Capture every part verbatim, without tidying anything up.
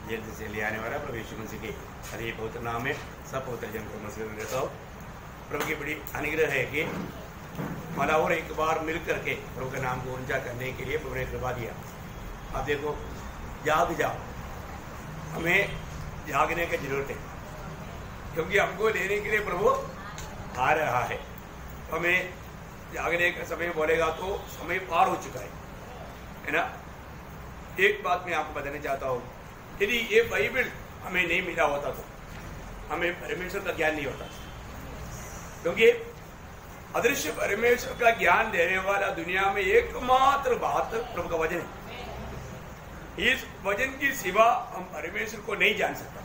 जल्दी से ले आने वाला प्रभु यीशु मसीह के हरि पवित्र नाम में सब पवित्र जन को मसीह में देता हूँ। प्रभु की बड़ी अनुग्रह है कि मला और एक बार मिल करके प्रभु के नाम को ऊंचा करने के लिए प्रभु ने कृपा दिया। अब देखो, जाग जाओ, हमें जागने की जरूरत है, क्योंकि हमको लेने के लिए प्रभु आ रहा है। हमें जागने का समय बोलेगा तो समय पार हो चुका है, है ना। एक बात मैं आपको बताना चाहता हूँ, यदि ये बाइबल हमें नहीं मिला होता तो हमें परमेश्वर का ज्ञान नहीं होता, क्योंकि अदृश्य परमेश्वर का ज्ञान देने वाला दुनिया में एकमात्र बात प्रभु का वचन है। इस वचन की सिवा हम परमेश्वर को नहीं जान सकता,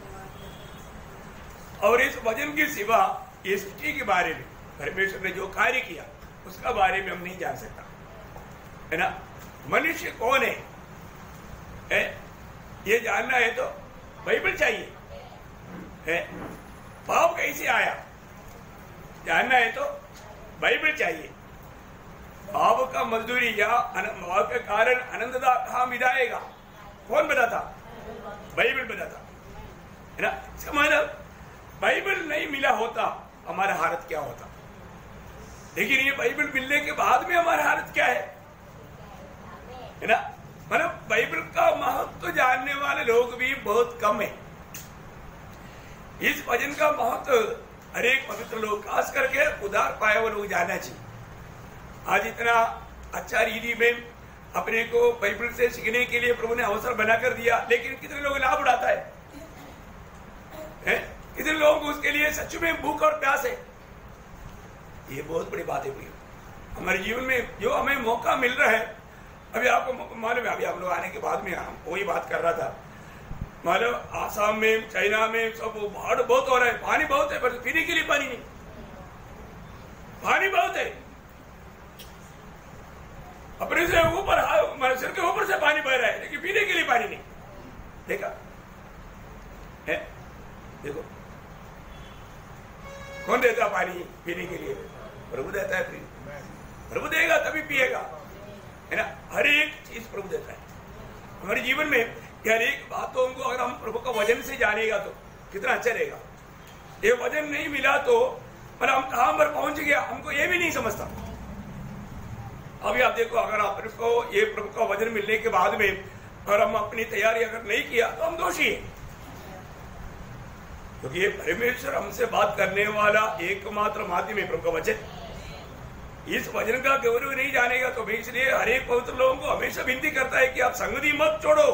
और इस वचन की सिवा इस सृष्टि के बारे में परमेश्वर ने जो कार्य किया उसका बारे में हम नहीं जान सकता, है ना। मनुष्य कौन है, है? ये जानना है तो बाइबल चाहिए, है। पाप कैसे आया जानना है तो बाइबल चाहिए। पाप का मजदूरी या पाप के कारण अनंतता कहाँ मिलाएगा, कौन बताता? बाइबल बताता, है ना। इसका मतलब बाइबल नहीं मिला होता हमारा हालत क्या होता, लेकिन ये बाइबल मिलने के बाद में हमारा हालत क्या है, है ना। मतलब बाइबल का महत्व जानने वाले लोग भी बहुत कम है। इस वचन का महत्व हर एक पवित्र लोग, खास करके उधार पाए हुए लोग जानना चाहिए। आज इतना अच्छा रीति में अपने को बाइबल से सीखने के लिए प्रभु ने अवसर बना कर दिया, लेकिन कितने लोग लाभ उठाता है, है? कितने लोग उसके लिए सच में भूख और प्यास है। ये बहुत बड़ी बात है भैया, हमारे जीवन में जो हमें मौका मिल रहा है। अभी आपको मालूम है, अभी आप लोग आने के बाद में हम वही बात कर रहा था, मालूम आसाम में, चाइना में सब बाढ़ बहुत हो रहा है, पानी बहुत है, पर पीने के लिए पानी नहीं। पानी बहुत है, अपने से ऊपर सिर के ऊपर से पानी बह रहा है, लेकिन पीने के लिए पानी नहीं। देखा है? देखो, कौन देता पानी पीने के लिए? प्रभु देता है। प्रभु देगा तभी पिएगा, है ना। हर एक चीज प्रभु देता है हमारे जीवन में। हर एक बातों को अगर हम प्रभु का वचन से जानेगा तो कितना अच्छा रहेगा। ये वचन नहीं मिला तो पर हम कहां पर पहुंच गया हमको ये भी नहीं समझता। अभी आप देखो, अगर आपको ये प्रभु का वचन मिलने के बाद में अगर हम अपनी तैयारी अगर नहीं किया तो हम दोषी है, क्योंकि ये परमेश्वर हमसे बात करने वाला एकमात्र माध्यम है प्रभु का वचन। इस वचन का गौरव नहीं जानेगा तो भी, इसलिए हर एक पवित्र लोगों को हमेशा विनती करता है कि आप संगति मत छोड़ो।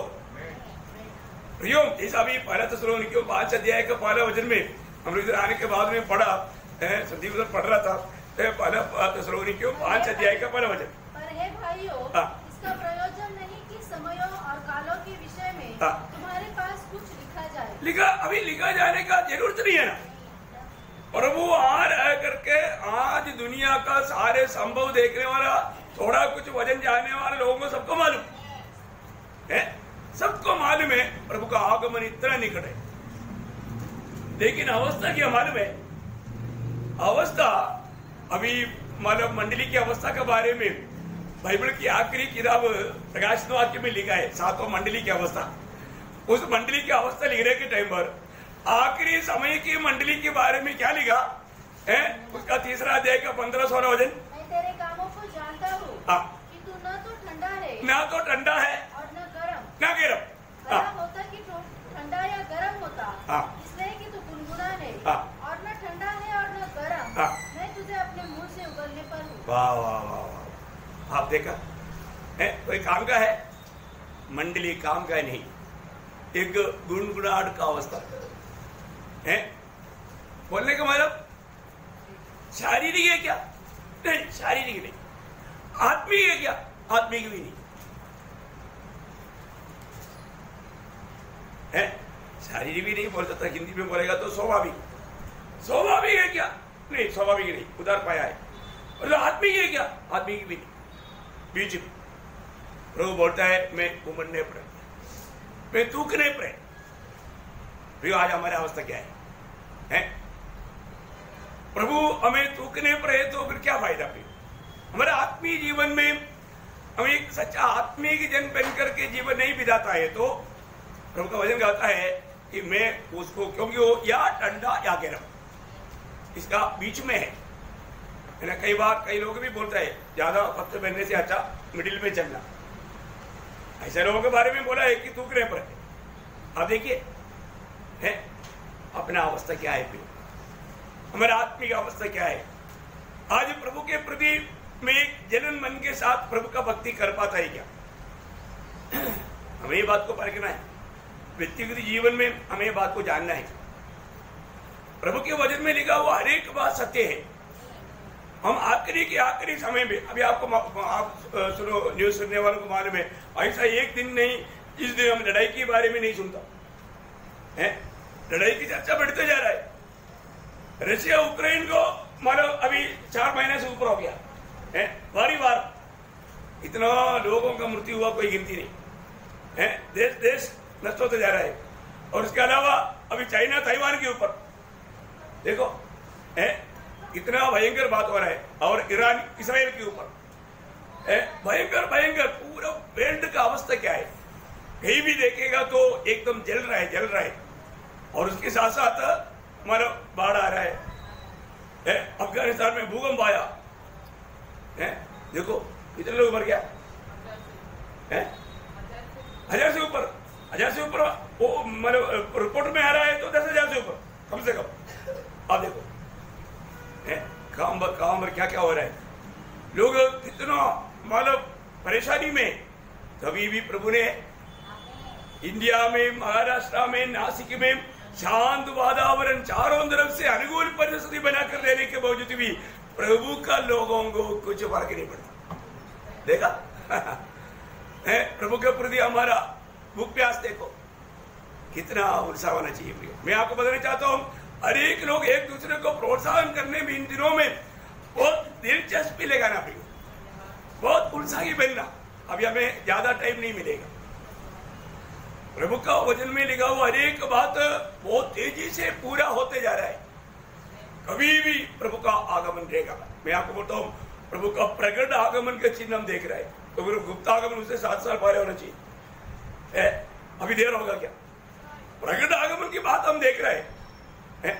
प्रियो, जैसा भी पहला थिस्सलुनीकियों पांच अध्याय का पहला वचन में हम लोग इधर आने के बाद में पढ़ा, संदीप उधर पढ़ रहा था, पहला थिस्सलुनीकियों पांच अध्याय का पहला वचन। पर हे भाइयों, इसका प्रयोजन नहीं कि समयों और कालों के विषय में तुम्हारे पास कुछ लिखा जाए। लिखा अभी लिखा जाने का जरूरत नहीं है ना। प्रभु आ रहा करके आज दुनिया का सारे संभव देखने वाला, थोड़ा कुछ वचन जानने वाले लोगों को सबको मालूम है, सबको मालूम है प्रभु का आगमन इतना निकट है। लेकिन अवस्था क्या मालूम है? अवस्था अभी मानव मंडली की अवस्था के बारे में बाइबल की आखिरी किताब प्रकाशित वाक्य में लिखा है, सातों मंडली की अवस्था। उस मंडली की अवस्था लिखने के टाइम पर आखिरी समय की मंडली के बारे में क्या लिखा है? उसका तीसरा अध्याय का पंद्रह सोलह वचन। मैं तेरे कामों को जानता हूँ कि तू न तो ठंडा है, ना तो ठंडा है और न गरम। ना गरम। ऐसा होता कि ठंडा या गरम होता, इसलिए कि तू गुनगुना है, और न ठंडा है और न गरम। मैं तुझे अपने मुंह से उगलने पर हूँ। वाह वाह वाह वाह, आप देखा है? कोई काम का है, मंडली काम का नहीं, एक गुनगुनाहट का अवस्था है। बोलने का मतलब शारीरिक है क्या? नहीं, शारीरिक नहीं। आत्मिक है क्या? आत्मिक भी नहीं है। शारीरिक भी नहीं बोल सकता, हिंदी में बोलेगा तो स्वाभाविक। स्वाभाविक है क्या? नहीं, स्वाभाविक नहीं, उधार पाया है। और आत्मिक है क्या? आत्मिक भी नहीं, बीच में। प्रभु बोलता है मैं उमड़ने पर, मैं तूकने पर। भी आज हमारी अवस्था क्या है, है? प्रभु हमें तूकने पर है तो फिर क्या फायदा? फिर हमारे आत्मीय जीवन में हम एक सच्चा आत्मीय जन बन करके जीवन नहीं बिताता है तो प्रभु का वचन कहता है कि मैं उसको, क्योंकि वो या डंडा या गिरफ्त इसका बीच में है ना। कई बार कई लोग भी बोलते हैं ज्यादा पत्ते पहनने से अच्छा मिडिल में चलना, ऐसे लोगों के बारे में बोला है कि तू करे पर। अब देखिए है अपना अवस्था क्या है, फिर हमारा आत्मिक अवस्था क्या है। आज प्रभु के प्रति में एक जलन मन के साथ प्रभु का भक्ति कर पाता है क्या? हमें ये बात को परखना है, व्यक्तिगत जीवन में हमें ये बात को जानना है। प्रभु के वचन में लिखा हुआ हर एक बात सत्य है। हम आखिरी के आखिरी समय में, अभी आपको आप सुनो, न्यूज सुनने वालों को मालूम है, ऐसा एक दिन नहीं इस दिन हम लड़ाई के बारे में नहीं सुनता है। लड़ाई की चर्चा बढ़ते जा रहा है। रशिया यूक्रेन को मानो अभी चार महीने से ऊपर हो गया है, बारी बार इतना लोगों का मृत्यु हुआ, कोई गिनती नहीं है। देश देश नष्ट होते जा रहा है। और इसके अलावा अभी चाइना ताइवान के ऊपर देखो है कितना भयंकर बात हो रहा है, और ईरान इसराइल के ऊपर है भयंकर भयंकर। पूरा वर्ल्ड का अवस्था क्या है, कहीं भी देखेगा तो एकदम जल रहा है जल रहा है। और उसके साथ साथ हमारा बाढ़ आ रहा है, है? अफगानिस्तान में भूकंप आया है, देखो कितने लोग मर गया है, हजार से ऊपर हजार से ऊपर वो मतलब रिपोर्ट में आ रहा है तो दस हजार से ऊपर कम से कम। आप देखो है काम बर काम बर क्या क्या हो रहा है, लोग कितना मतलब परेशानी में। कभी भी प्रभु ने इंडिया में, महाराष्ट्र में, नासिक में शांत वातावरण, चारों तरफ से अनुकूल परिस्थिति बनाकर देने के बावजूद भी प्रभु का लोगों को कुछ फर्क नहीं पड़ता। देखा है प्रभु के प्रति हमारा भूख प्यास देखो कितना उत्साह होना चाहिए। प्रिय, मैं आपको बताना चाहता हूँ, हर एक लोग एक दूसरे को प्रोत्साहन करने में इन दिनों में बहुत दिलचस्पी लगाना प्रिय, बहुत उत्साही बनना। अभी हमें ज्यादा टाइम नहीं मिलेगा। प्रभु का वचन में लिखा हुआ हर एक बात बहुत तेजी से पूरा होते जा रहा है। कभी भी प्रभु का आगमन रहेगा। मैं आपको बोलता हूँ प्रभु का प्रकट आगमन के चिन्ह हम देख रहे हैं, तो फिर गुप्त आगमन उससे सात साल पहले होना चाहिए। है? अभी देर होगा क्या? प्रकट आगमन की बात हम देख रहे हैं है?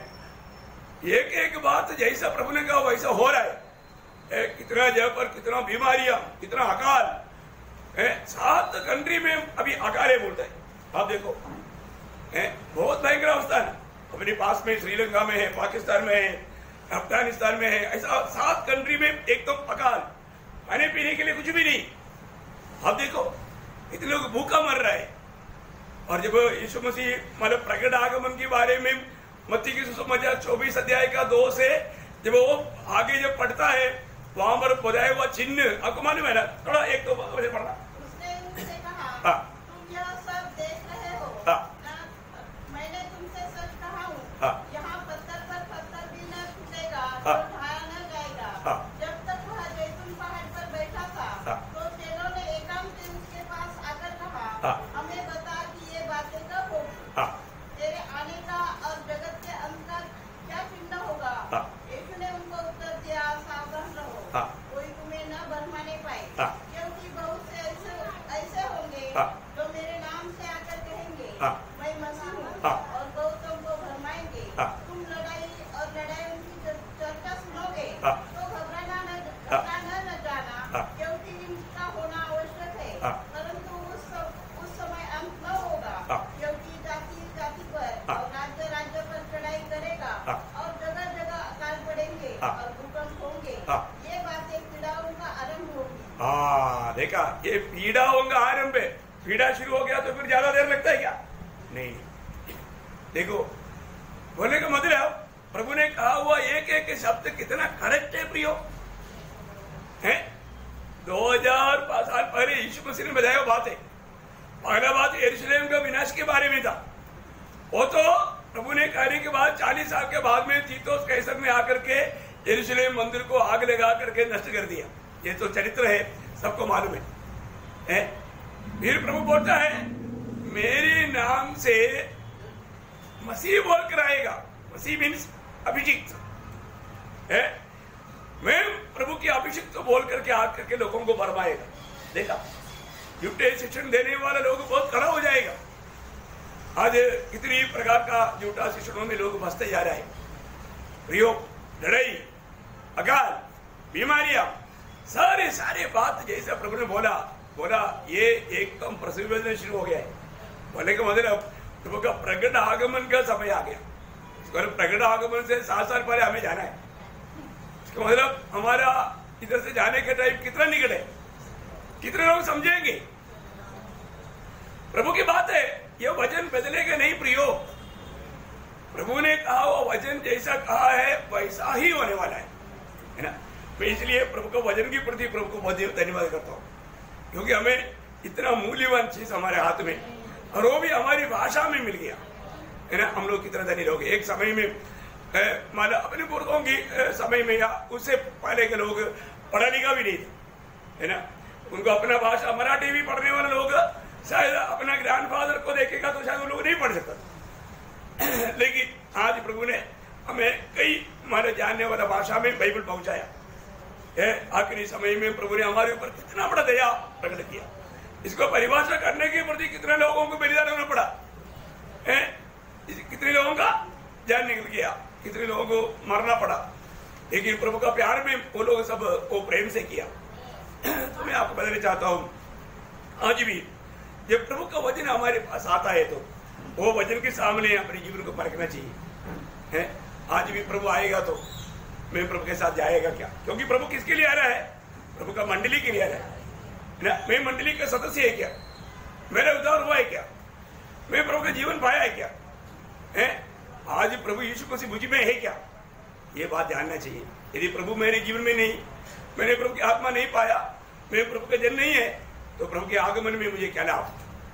एक एक बात जैसा प्रभु ने कहा वैसा हो रहा है, है? कितना जगह पर कितना बीमारियां, कितना अकाल है। सात कंट्री में अभी अकाल है बोलते हैं। आप देखो है बहुत भयंकर अवस्था है। अपने पास में श्रीलंका में है, पाकिस्तान में है, अफगानिस्तान में है, ऐसा सात कंट्री में एक तो अकाल, खाने पीने के लिए कुछ भी नहीं। आप देखो इतने लोग भूखा मर रहा है। और जब यीशु मसीह मतलब प्रकट आगमन के बारे में मत्ती की सुसमाचार चौबीस अध्याय का दो से जब वो आगे जब पढ़ता है, वहां पर बताया हुआ चिन्ह आपको मालूम है ना, थोड़ा एक तो वजह पढ़ना। उसने उनसे कहा, हाँ तुम यह सब देख रहे हो, हाँ मैंने तुमसे सच कहा हूँ, हाँ यहाँ पत्थर पर पत्थर भी न टूटेगा हाँ और ढाया न जाएगा। हाँ जब तक वह जैतून पहाड़ पर बैठा था, हाँ तो चेलों ने एकांत में उसके पास आकर कहा, हाँ हमें बता कि ये बातें कब होगी, हाँ तेरे आने का और जगत के अंत का क्या चिन्ह होगा। हाँ यीशु ने उनको उत्तर दिया, सावधान रहो, हाँ कोई तुम्हें न भरमाने पाए, हाँ क्योंकि बहुत से ऐसे ऐसे होंगे हाँ जो मेरे नाम से आकर कहेंगे, हाँ मैं मसीह हूँ, हाँ और बहुत तुमको भरमाएंगे। हाँ तुम लड़ाई और लड़ाई उनकी चर- चर्चा सुनोगे, हाँ तो घबराना न हाँ घबराना न जाना, हाँ क्योंकि इनका होना आवश्यक है, हाँ परंतु उस सम- उस समय अंत न होगा, हाँ क्योंकि जाति जाति पर हाँ और राज्य राज्य पर चढ़ाई करेगा, हाँ और जगह जगह अकाल पड़ेंगे हाँ और भूकंप होंगे। हाँ ये बातें पीड़ाओं का आरंभ होगी। हाँ देखा, ये पीड़ाओं का आरंभ है। पीड़ा शुरू हो गया तो फिर ज्यादा देर लगता है क्या? नहीं। देखो बोलने का मतलब प्रभु ने कहा हुआ एक एक शब्द कितना करेक्ट है प्रियो है। दो हजार साल पहले यीशु मसीह ने बताया बात है। पहला बात यरूशलेम का विनाश के बारे में था। वो तो प्रभु ने कहने के बाद चालीस साल के बाद में तीतोस कैसर ने आकर के यरूशलेम मंदिर को आग लगा करके नष्ट कर दिया। ये तो चरित्र है, सबको मालूम है, है? फिर प्रभु बोलता है मेरे नाम से मसीह बोल कर आएगा। मसीह मीन्स अभिषिक्त है। मैं प्रभु की अभिषिक्त तो बोल करके आग करके लोगों को भरमाएगा। देखा, झूठे शिक्षण देने वाला लोग बहुत खड़ा हो जाएगा। आज कितनी प्रकार का झूठा शिक्षणों में लोग बसते जा रहे हैं। प्रियो, लड़ाई, अकाल, बीमारियां, सारे सारे बात जैसा प्रभु ने बोला बोला ये एकदम प्रसव शुरू हो गया है। बोले का मतलब प्रभु का प्रकट आगमन का समय आ गया। प्रकट आगमन से सात साल पहले हमें जाना है। इसका मतलब हमारा इधर से जाने का टाइम कितना निकट है, कितने लोग समझेंगे। प्रभु की बात है, यह वचन बदलेगा नहीं प्रियो। प्रभु ने कहा वो वचन जैसा कहा है वैसा ही होने वाला है, है ना। मैं इसलिए प्रभु को वचन की प्रति प्रभु को बहुत धन्यवाद करता हूँ, क्योंकि हमें इतना मूल्यवान चीज हमारे हाथ में, और वो भी हमारी भाषा में मिल गया, है ना। हम लोग कितना धनी लोग। एक समय में माना अपने पुरखों की समय में या उससे पहले के लोग पढ़ा लिखा भी नहीं था, है ना। उनको अपना भाषा मराठी भी पढ़ने वाले लोग शायद अपना ग्रैंडफादर को देखेगा तो शायद वो लोग नहीं पढ़ सकता। लेकिन आज प्रभु ने हमें कई हमारे जानने वाला भाषा में बाइबल पहुंचाया है। आखिरी समय में प्रभु ने हमारे ऊपर कितना बड़ा दया प्रकट किया। इसको परिभाषा करने के प्रति कितने लोगों को बलिदान होना पड़ा है, कितने लोगों का जान निकल गया, कितने लोगों को मरना पड़ा। लेकिन प्रभु का प्यार में वो लोग सब वो प्रेम से किया। तो मैं आपको बताना चाहता हूँ, आज भी जब प्रभु का वचन हमारे पास आता है तो वो वचन के सामने अपने जीवन को परखना चाहिए, है। आज भी प्रभु आएगा तो मैं प्रभु के साथ जाएगा क्या? क्योंकि प्रभु किसके लिए आ रहा है? प्रभु का मंडली के लिए आ रहा है ना। मैं मंडली का सदस्य है क्या? मेरा उद्धार हुआ है क्या? मैं प्रभु का जीवन पाया है क्या? है आज प्रभु यीशु मसीह मुझ में है क्या? ये बात जानना चाहिए। यदि प्रभु मेरे जीवन में नहीं, मैंने प्रभु की आत्मा नहीं पाया, मैं प्रभु का जन नहीं है, तो प्रभु के आगमन में मुझे क्या लाभ?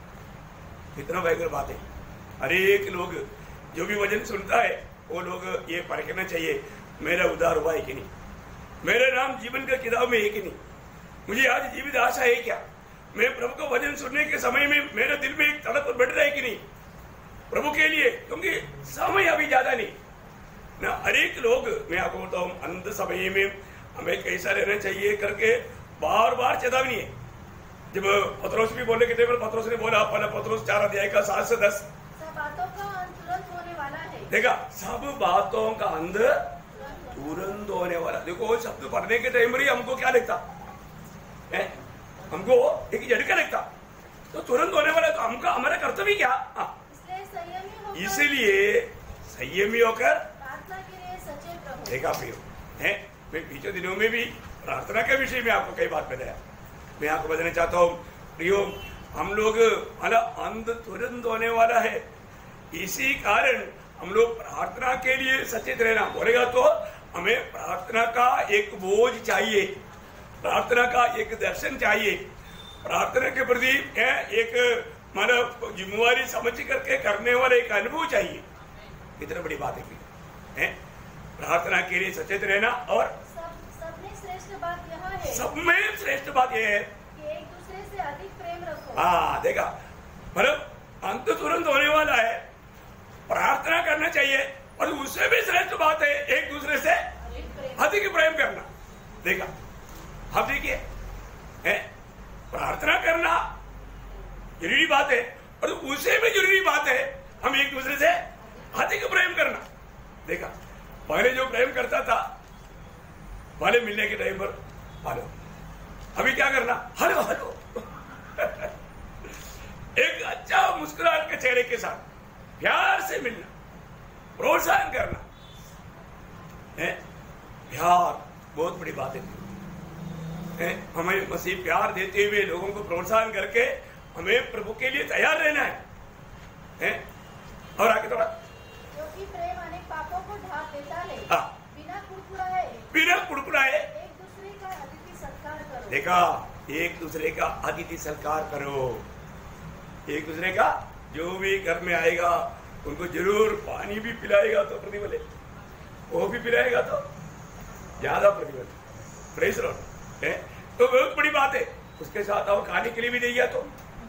इतना भयंकर बात है। हर एक लोग जो भी वचन सुनता है वो लोग ये परखना चाहिए, मेरा उद्धार हुआ है कि नहीं, मेरा नाम जीवन का किताब में है कि नहीं, मुझे आज जीवित आशा है क्या, मैं प्रभु का वचन सुनने के समय में मेरे दिल में एक तड़प बैठ रहा है कि नहीं प्रभु के लिए। क्योंकि समय अभी ज्यादा नहीं ना। हर एक लोग, मैं आपको बोलता हूँ, अंत समय में हमें कैसा रहना चाहिए करके बार बार चेतावनी है। जब पत्रोस भी बोलने के टाइम पत्रोस ने बोला, पहला पत्रोस चार अध्याय का सात से दस, सब बातों का अंत तुरंत होने वाला है। देखा, सब बातों का अंत तुरंत होने वाला। देखो शब्द पढ़ने के टाइम पर हमको क्या लगता है? हमको एक झटका लगता, तो तुरंत होने वाला। तो हमका हमारा कर्तव्य क्या? इसलिए संयमी होकर प्रार्थना के लिए सचेत रहो। देखा प्रियो, है मैं बीते दिनों में भी प्रार्थना के विषय में आपको कई बात बताया। मैं आपको बताना चाहता हूँ प्रियो, हम लोग हमारा अंत तुरंत होने वाला है, इसी कारण हम लोग प्रार्थना के लिए सचेत रहना बोलेगा। तो हमें प्रार्थना का एक बोझ चाहिए, प्रार्थना का एक दर्शन चाहिए, प्रार्थना के प्रति एक मतलब जिम्मेवारी समझ करके करने वाला एक अनुभव चाहिए। कितनी बड़ी बात है, प्रार्थना के लिए सचेत रहना। और सब सब में श्रेष्ठ बात यह है, सब में श्रेष्ठ बात यह है कि एक दूसरे से अधिक प्रेम रखो। हाँ देखा, मतलब अंत तुरंत होने वाला है, प्रार्थना करना चाहिए, और उससे भी श्रेष्ठ बात है एक दूसरे से अधिक प्रेम करना। देखा, अब देखिए, प्रार्थना करना जरूरी बात है, और उससे भी जरूरी बात है हम एक दूसरे से अधिक प्रेम करना। देखा, पहले जो प्रेम करता था पहले मिलने के टाइम पर हेलो, अभी क्या करना? हेलो हेलो एक अच्छा मुस्कुराहट के चेहरे के साथ प्यार से मिलना, प्रोत्साहन करना है। प्यार बहुत बड़ी बात है। हमें मसीह प्यार देते हुए लोगों को प्रोत्साहन करके हमें प्रभु के लिए तैयार रहना है, है? और आगे थोड़ा, क्योंकि प्रेम अनेक पापों को ढांप देता है। हाँ, बिना कुड़कुड़ाए बिना कुड़कुड़ाए एक दूसरे का अतिथि सत्कार करो। देखा, एक दूसरे का अतिथि सत्कार करो। एक दूसरे का जो भी घर में आएगा उनको जरूर पानी भी पिलाएगा तो प्रतिफल है, वो भी पिलाएगा तो ज्यादा प्रतिफल। प्रेज लॉर्ड, है तो बहुत बड़ी बात है। उसके साथ और खाने के लिए भी देगा तो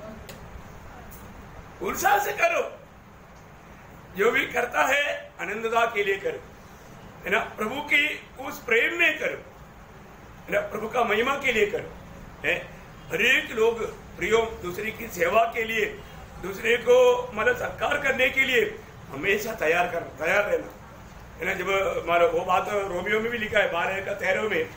उत्साह से करो। जो भी करता है आनंदता के लिए करो, है ना, प्रभु की उस प्रेम में करो, है ना, प्रभु का महिमा के लिए करो। है हर एक लोग प्रियो दूसरे की सेवा के लिए, दूसरे को मतलब सत्कार करने के लिए हमेशा तैयार कर तैयार रहना है ना। जब मतलब वो बात रोमियो में भी लिखा है बारह का तेरह में,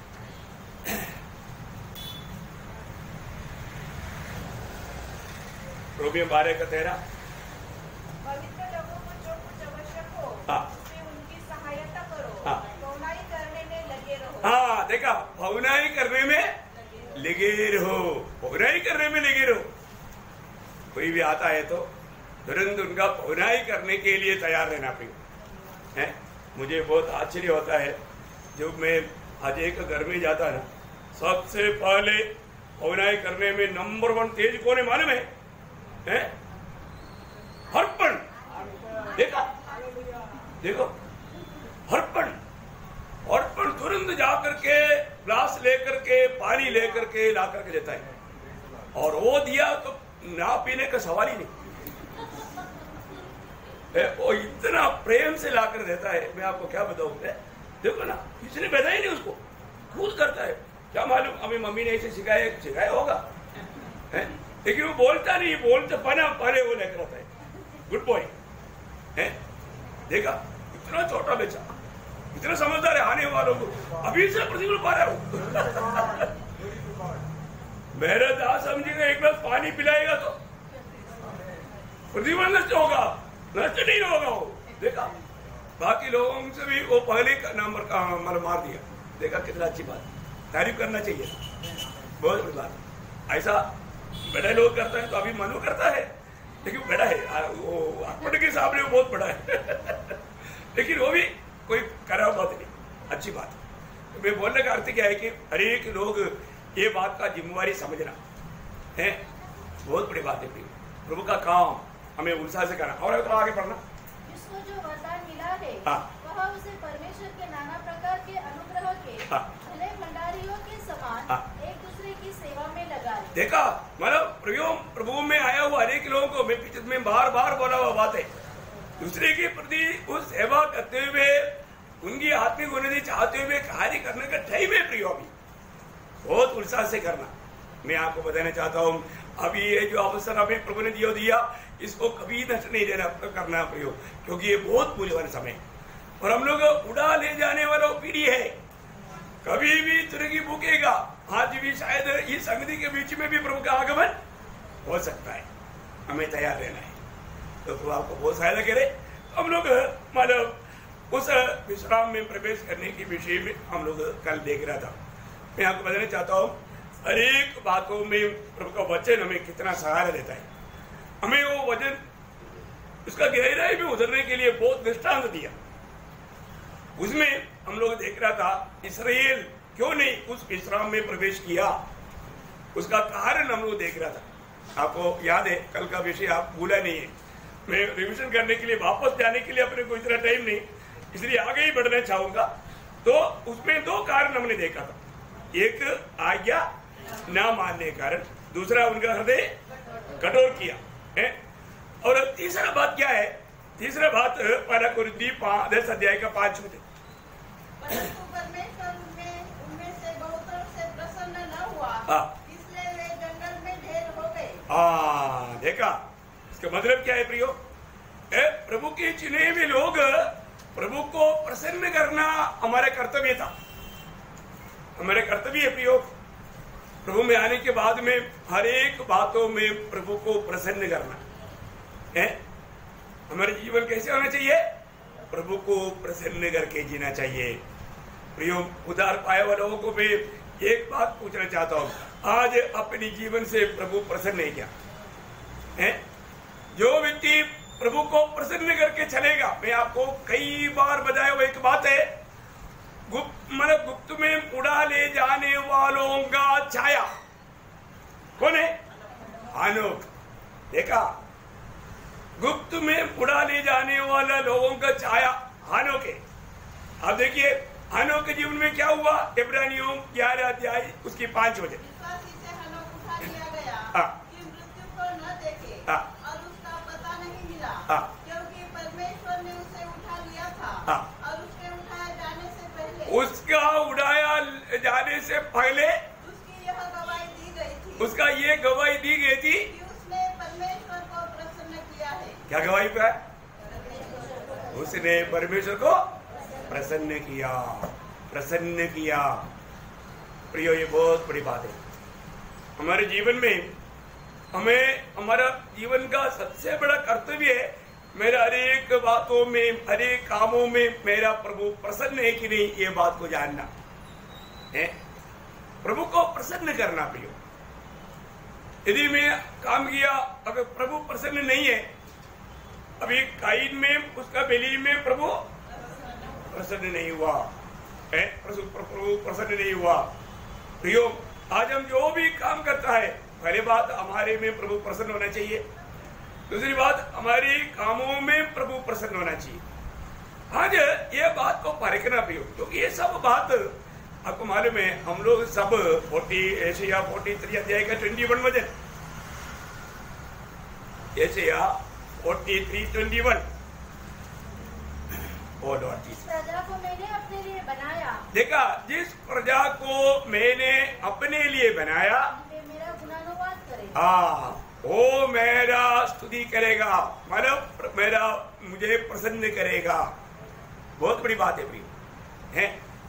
रोमियो बारह का तेरह, पवित्र लोगों को जो कुछ आवश्यक हो हाँ उसमें उनकी सहायता करो, हाँ भवनाई करने में लगे रहो। हाँ देखा, भवनाई करने में लगे रहो, भवनाई करने में लगे रहो। कोई भी आता है तो तुरंत उनका भवनाई करने के लिए तैयार रहना पड़ेगा है। मुझे बहुत आश्चर्य होता है जब मैं आज एक घर में जाता ना, सबसे पहले भवनाई करने में नंबर वन तेज कौन है मालूम है, है? हरपन। देखा देखो हरपन, हरपन तुरंत जाकर के ग्लास लेकर के पानी लेकर के ला करके देता है, और वो दिया तो ना पीने का सवाल ही नहीं, वो इतना प्रेम से ला कर देता है। मैं आपको क्या बताऊं, देखो ना किसी पैदा ही नहीं उसको, खुद करता है। क्या मालूम अभी मम्मी ने इसे सिखाया सिखाया होगा है? लेकिन वो बोलता नहीं, बोलते पना पहले वो लेकर आता है। गुड बॉय है। देखा इतना छोटा बच्चा इतना समझदार है, आने वालों को अभी से प्रतिकूल पा रहा हूं। मेरा दास समझेगा एक ग्लास पानी पिलाएगा तो प्रतिबल नष्ट होगा, नष्ट नहीं होगा वो। देखा बाकी लोगों से भी वो पहले का नंबर का मतलब मार दिया। देखा कितना अच्छी बात, तारीफ करना चाहिए, बहुत बड़ी बात। ऐसा बड़े लोग करते हैं तो अभी मनु करता है, लेकिन बड़ा है वो अकबर के सामने वो बहुत बड़ा है। लेकिन वो भी कोई खराब बात नहीं, अच्छी बात। तो मैं बोलने का अर्थ क्या है कि हर एक लोग ये बात का जिम्मेवारी समझना है, बहुत बड़ी बात है। प्रभु का काम हमें उत्साह से करना। और तो आगे पढ़ना, जिसको जो वरदान मिला है हाँ। वह उसे परमेश्वर के नाना प्रकार के अनुग्रह के हाँ। भले भंडारियों के समान हाँ। एक दूसरे की सेवा में लगाए। देखा मतलब प्रभु प्रभु में आया हुआ हर एक लोगों को मैं पीछे में बार बार बोला हुआ बात है, दूसरे के प्रति उस सेवा करते हुए उनकी आत्मिक उन्नति चाहते हुए कार्य करने का टाइम है प्रियो, अभी बहुत उत्साह से करना। मैं आपको बताना चाहता हूँ अभी ये जो अवसर हमें प्रभु ने दिया दिया इसको कभी नष्ट नहीं देना करना प्रयोग, क्योंकि ये बहुत मूल्यवान समय और हम लोग उड़ा ले जाने वाला पीढ़ी है, कभी भी तुरंगी भूकेगा। आज भी शायद इस संगति के बीच में भी प्रभु का आगमन हो सकता है, हमें तैयार रहना है। तो प्रभु आपको बहुत सहायता करे। हम लोग मतलब उस विश्राम में प्रवेश करने के विषय में हम लोग कल देख रहा था। मैं आपको बताना चाहता हूँ हर एक बातों में प्रभु का वचन हमें कितना सहारा देता है। हमें वो वचन उसका गहराई में उतरने के लिए बहुत दृष्टांत दिया। उसमें हम लोग देख रहा था इस्राएल क्यों नहीं उस विश्राम में प्रवेश किया, उसका कारण हम लोग देख रहा था। आपको याद है कल का विषय आप भूला नहीं है। मैं रिविजन करने के लिए वापस जाने के लिए अपने को इतना टाइम नहीं, इसलिए आगे ही बढ़ना चाहूंगा। तो उसमें दो कारण हमने देखा था, एक आज्ञा ना मानने के कारण, दूसरा उनका हृदय कठोर किया है, और तीसरा बात क्या है, तीसरा बात पहला कुरिन्थी दस अध्याय का पांच में परमेश्वर उनमें उनमें से बहुतों से प्रसन्न न हुआ, इसलिए वे जंगल में ढेर हो गए। हाँ देखा, इसका मतलब क्या है प्रियो, ए, प्रभु के चुने हुए लोग प्रभु को प्रसन्न करना हमारे कर्तव्य था, हमारे कर्तव्य है प्रियो। प्रभु में आने के बाद में हर एक बातों में प्रभु को प्रसन्न करना है। हमारे जीवन कैसे होना चाहिए, प्रभु को प्रसन्न करके जीना चाहिए प्रियो। उधार पाए हुए लोगों को मैं एक बात पूछना चाहता हूँ, आज अपने जीवन से प्रभु प्रसन्न है क्या है? जो व्यक्ति प्रभु को प्रसन्न करके चलेगा, मैं आपको कई बार बताया हुआ एक बात है, गुप्त मतलब गुप्त में उड़ा ले जाने वालों का छाया कौन है? हानोक। देखा, गुप्त में उड़ा ले जाने वाला लोगों का छाया हानोक है। अब देखिए हानोक के जीवन में क्या हुआ, इब्रानियों ग्यारह अध्याय उसकी पांच वजह उठा लिया गया हाँ। कि मृत्यु को न देखे हाँ। और उसका पता नहीं मिला, हाँ। क्योंकि परमेश्वर ने उसे उठा लिया था। हाँ। और उसके उठाए जाने से पहले उसका उड़ाया जाने से पहले उसकी यह गवाही दी गई थी, उसका ये गवाही दी गई थी कि उसने परमेश्वर को प्रसन्न क्या गवाही पाया? उसने परमेश्वर को प्रसन्न किया, प्रसन्न किया। प्रियो, ये बहुत बड़ी बात है हमारे जीवन में। हमें हमारा जीवन का सबसे बड़ा कर्तव्य है, मेरा हरेक बातों में, हरेक कामों में मेरा प्रभु प्रसन्न है कि नहीं, ये बात को जानना है। प्रभु को प्रसन्न करना। प्रियो, यदि मैं काम किया अगर प्रभु प्रसन्न नहीं है, अभी काइन में उसका बेली में प्रभु प्रसन्न नहीं हुआ है, प्रभु प्रसन्न नहीं हुआ। प्रियो, आज हम जो भी काम करता है, पहली बात हमारे में प्रभु प्रसन्न होना चाहिए, दूसरी बात हमारी कामों में प्रभु प्रसन्न होना चाहिए। आज ये बात को परखना प्रियो, क्योंकि ये सब बात आपको मालूम है। हम लोग सब फोर्टी एशिया फोर्टी थ्री अध्याय का ट्वेंटी वन वचन, Isaiah forty three twenty one. O Lord Jesus, प्रजा को मैंने अपने लिए बनाया। देखा, जिस प्रजा को मैंने अपने लिए बनाया, वे मेरा गुणानुवाद करे। हाँ, वो मेरा स्तुति करेगा, मतलब मेरा मुझे प्रसन्न करेगा। बहुत बड़ी बात है प्रिय, है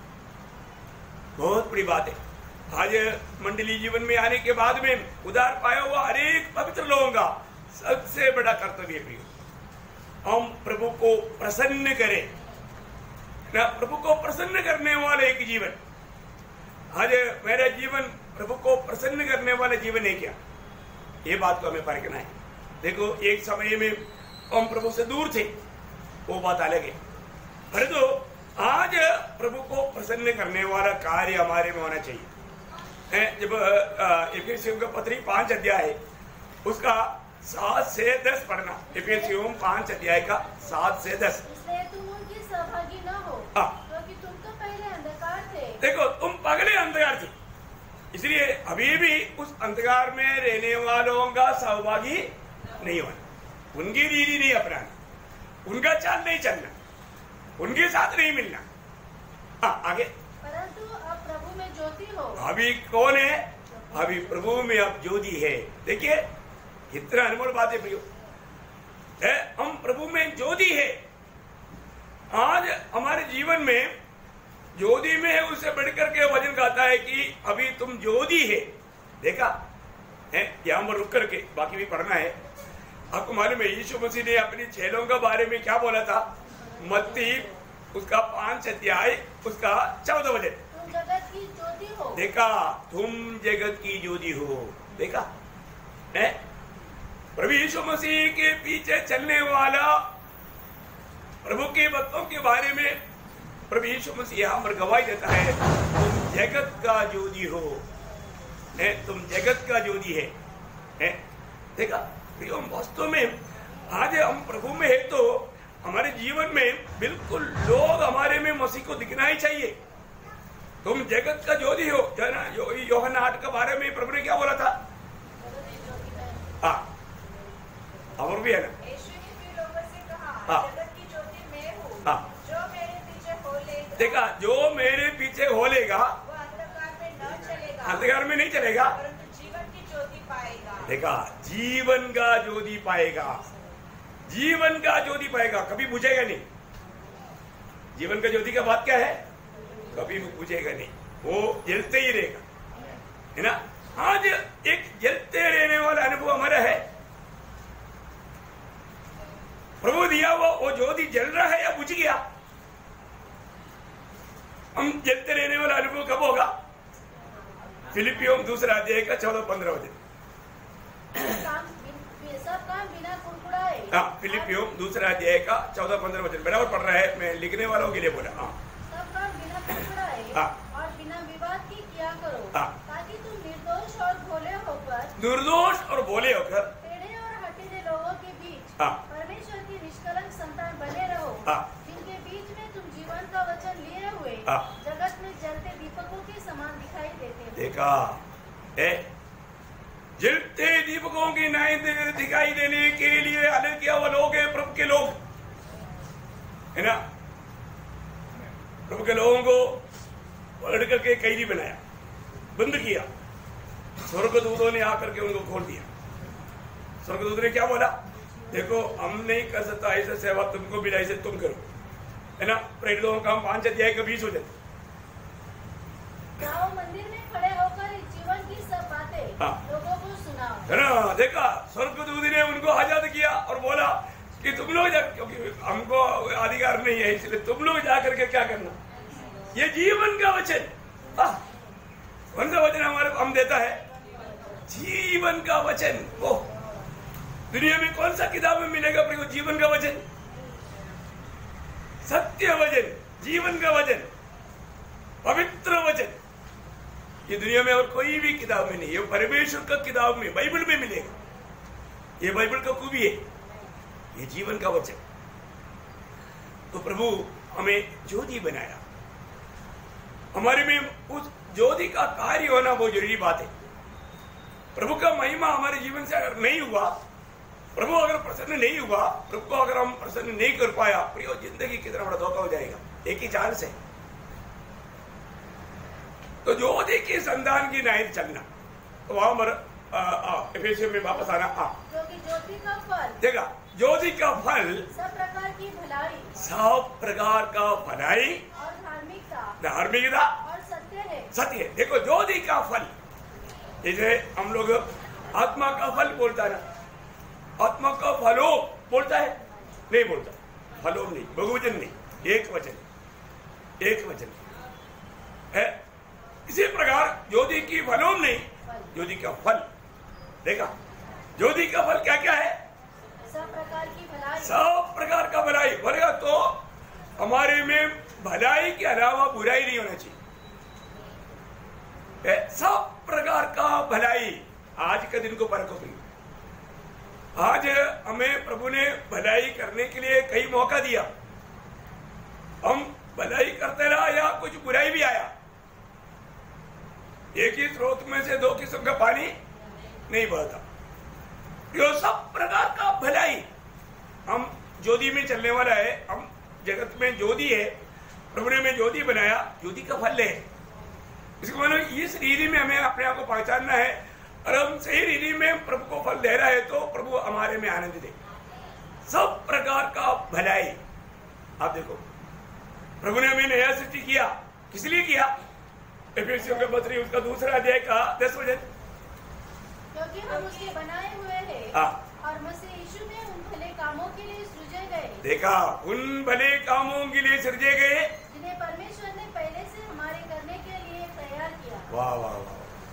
बहुत बड़ी बात है। आज मंडली जीवन में आने के बाद में उधार पाया हुआ हरेक पवित्र लोगों का सबसे बड़ा कर्तव्य प्रिय, हम प्रभु को प्रसन्न करें ना। प्रभु को प्रसन्न करने वाले एक जीवन, आज मेरा जीवन प्रभु को प्रसन्न करने वाला जीवन है क्या, ये बात को हमें परखना है। देखो, एक समय में हम प्रभु से दूर थे, वो बात अलग है, परंतु आज प्रभु को प्रसन्न करने वाला कार्य हमारे में होना चाहिए। जब एफेसियों का पत्री पांच अध्याय है, उसका सात से दस पढ़ना। एफेसियों पांच अध्याय का सात से दस। इसलिए तुम उनकी सहभागी न हो, क्योंकि तुम तो पहले अंधकार थे। देखो, तुम पगले अंधकार थे, इसलिए अभी भी उस अंधकार में रहने वालों का सहभागी नहीं होना, उनकी रीति नहीं अपनाना, उनका चाल नहीं चलना, उनके साथ नहीं मिलना। हाँ, आगे। परंतु अब प्रभु में ज्योति हो। अभी कौन है? अभी प्रभु में अब ज्योति है। देखिए, कितना अनमोल बात है प्रियो, हम प्रभु में ज्योति है। आज हमारे जीवन में ज्योति में है, उससे बढ़कर के वचन कहता है कि अभी तुम ज्योति है। देखा है, यहां पर रुक करके बाकी भी पढ़ना है। आपको मालूम है, यीशु मसीह ने अपनी चेलों के बारे में क्या बोला था? मत्ती उसका पांच अध्याय उसका चौदह वचन, तुम जगत की ज्योति हो। देखा, तुम जगत की ज्योति हो। देखा है, प्रभु यीशु मसीह के पीछे चलने वाला प्रभु के भक्तों के बारे में प्रभु यीशु मसीह यहाँ पर गवाही देता है, तुम जगत का ज्योति हो, है, तुम जगत का ज्योति है, है? देखा प्रियो, वास्तव में आज हम प्रभु में है तो हमारे जीवन में बिल्कुल लोग हमारे में मसीह को दिखना ही चाहिए। तुम जगत का ज्योति हो। यूहन्ना आठ के बारे में प्रभु ने क्या बोला था? हाँ, और भी है ना, यीशु ने भी लोगों से कहा, हाँ, जगत की ज्योति मैं हूँ, हाँ, जो मेरे पीछे हो लेगा, देखा, जो मेरे पीछे हो लेगा वो अंधकार में न चलेगा, अंधकार में नहीं चलेगा, परंतु जीवन की ज्योति पाएगा। देखा, जीवन का ज्योति पाएगा, जीवन का ज्योति पाएगा, कभी बुझेगा नहीं। जीवन का ज्योति का बात क्या है? कभी बुझेगा नहीं, वो जलते ही रहेगा, है ना। आज एक जलते रहने वाला अनुभव हमारा है। प्रभु दिया वो वो ज्योति जल रहा है या बुझ गया? हम जलते रहने वाला अनुभव कब होगा? फिलिपियों दूसरा अध्याय का चौदह पंद्रह वचन। सब काम बिना कुड़कुड़ाए। हाँ, फिलिपियों दूसरा अध्याय का चौदह पंद्रह वचन बराबर पढ़ रहा है, मैं लिखने वालों के लिए बोला। हाँ, सब काम बिना कुड़कुड़ाए हाँ, और बिना विवाद की किया करो, हाँ, ताकि तुम निर्दोष और भोले होकर निर्दोष और भोले होकर टेढ़े और हठीले लोगों के बीच हाँ, परमेश्वर की निष्कलंक संतान बने रहो, हाँ, जिनके बीच में तुम जीवन का वचन लिए हुए हाँ, जगत में जलते दीपकों के समान दिखाई देते हो। देखा है, जलते दीपकों की नाई दिखाई देने के लिए अलग किया हुआ लोग है प्रभु के लोग, है ना। प्रभु के लोगों को पकड़ करके कैदी बनाया, बंद किया, स्वर्गदूतों ने आकर के उनको खोल दिया। स्वर्गदूत ने क्या बोला? देखो हम नहीं कर सकता ऐसे सेवा, तुमको भी ऐसे तुम करो, है ना। प्रेरितों का हम पांच अध्याय के बीच हो जाते। जाओ मंदिर में खड़े होकर जीवन की सब बातें हाँ। लोगों को सुनाओ, है ना। देखा स्वर्गदूत ने उनको आजाद किया और बोला कि तुम लोग जा, क्योंकि हमको अधिकार नहीं है इसलिए तुम लोग जा करके क्या करना, ये जीवन का वचन। कौन सा वचन हमारे हम देता है? जीवन का वचन। वो दुनिया में कौन सा किताब में मिलेगा प्रभु जीवन का वचन? सत्य वचन, जीवन का वचन, पवित्र वचन। ये दुनिया में और कोई भी किताब में नहीं, ये परमेश्वर का किताब में, बाइबल में मिलेगा। ये बाइबल का खूबी है, ये जीवन का वचन। तो प्रभु हमें ज्योति बनाया, हमारे में उस ज्योति का कार्य होना बहुत जरूरी बात है। प्रभु का महिमा हमारे जीवन से अगर नहीं हुआ, प्रभु अगर प्रसन्न नहीं हुआ, प्रभु को अगर हम प्रसन्न नहीं कर पाया, प्रियो जिंदगी कितना बड़ा धोखा हो जाएगा। एक ही चांस है, तो ज्योति के संतान की नाई चलना। तो वहां पर एफेसियों में वापस आना। आ क्योंकि ज्योति का फल, देखा ज्योति का फल सब प्रकार की भलाई, सब प्रकार का भलाई और धार्मिकता, धार्मिकता और सत्य है। सत्य। देखो ज्योति का फल, जैसे हम लोग आत्मा का फल बोलता है ना, आत्मा का फलो बोलता है, नहीं बोलता, फलो नहीं, बहुवचन नहीं, एक वचन, एक वचन है। इसी प्रकार ज्योति की फलों नहीं, ज्योति का फल। देखा ज्योति का फल क्या क्या है? सब प्रकार की भलाई, सब प्रकार का भलाई बढ़ेगा। तो हमारे में भलाई के अलावा बुराई नहीं होना चाहिए। सब प्रकार का भलाई। आज के दिन को परखो प्रिय, आज हमें प्रभु ने भलाई करने के लिए कई मौका दिया, हम भलाई करते रहा या कुछ बुराई भी आया। एक ही स्रोत में से दो किस्म का पानी नहीं बहता। यो सब प्रकार का भलाई। हम ज्योति में चलने वाला है, हम जगत में ज्योति है, प्रभु ने हमें ज्योति बनाया, ज्योति का फल है। इसको मतलब इस रीति में हमें अपने आप को पहचानना है, और हम सही रीति में प्रभु को फल दे रहा है तो प्रभु हमारे में आनंद दे। सब प्रकार का भलाई। आप देखो प्रभु ने हमें नया सृष्टि किया, किस लिए किया? एफेसियों के पत्री उसका दूसरा अध्याय का दस वचन, क्योंकि हम उसके बनाए हुए हैं और मसीह यीशु में उन भले कामों के लिए सृजे गए। देखा, उन भले कामों के लिए सृजे गए जिन्हें परमेश्वर ने पहले से हमारे करने के लिए तैयार किया। वाह वाह वाह।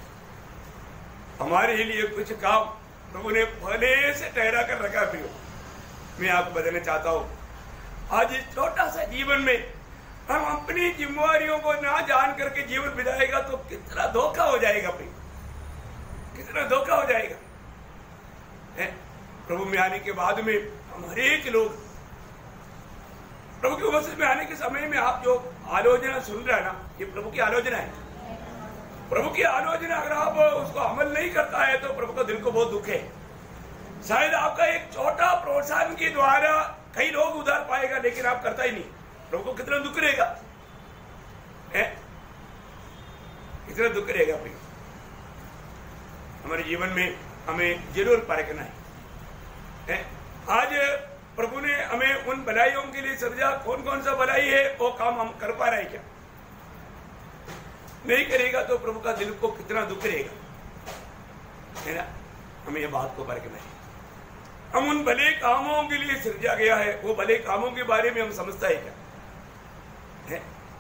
हमारे लिए कुछ काम प्रभु ने पहले से ठहरा कर रखा। प्रियो मैं आपको बताना चाहता हूँ, आज इस छोटा सा जीवन में हम अपनी जिम्मेवारियों को ना जान करके जीवन बिताएगा तो कितना धोखा हो जाएगा प्रियो, कितना धोखा हो जाएगा। है? प्रभु में आने के बाद में हम हरेक लोग प्रभु की उपस्थिति में आने के समय में आप जो आलोचना सुन रहे हैं ना, ये प्रभु की आलोचना है। प्रभु की आलोचना अगर आप उसको अमल नहीं करता है तो प्रभु का दिल को बहुत दुख है। शायद आपका एक छोटा प्रोत्साहन के द्वारा कई लोग उधार पाएगा, लेकिन आप करता ही नहीं। प्रभु को कितना दुख रहेगा, है? कितना दुख रहेगा प्रिय। हमारे जीवन में हमें जरूर परखना है, है? आज प्रभु ने हमें उन भलाइयों के लिए सृजा। कौन कौन सा भलाई है वो काम हम कर पा रहे हैं क्या? नहीं करेगा तो प्रभु का दिल को कितना दुख रहेगा, है ना। हमें ये बात को परखना है। हम उन भले कामों के लिए सृजा गया है, वो भले कामों के बारे में हम समझता है क्या? है?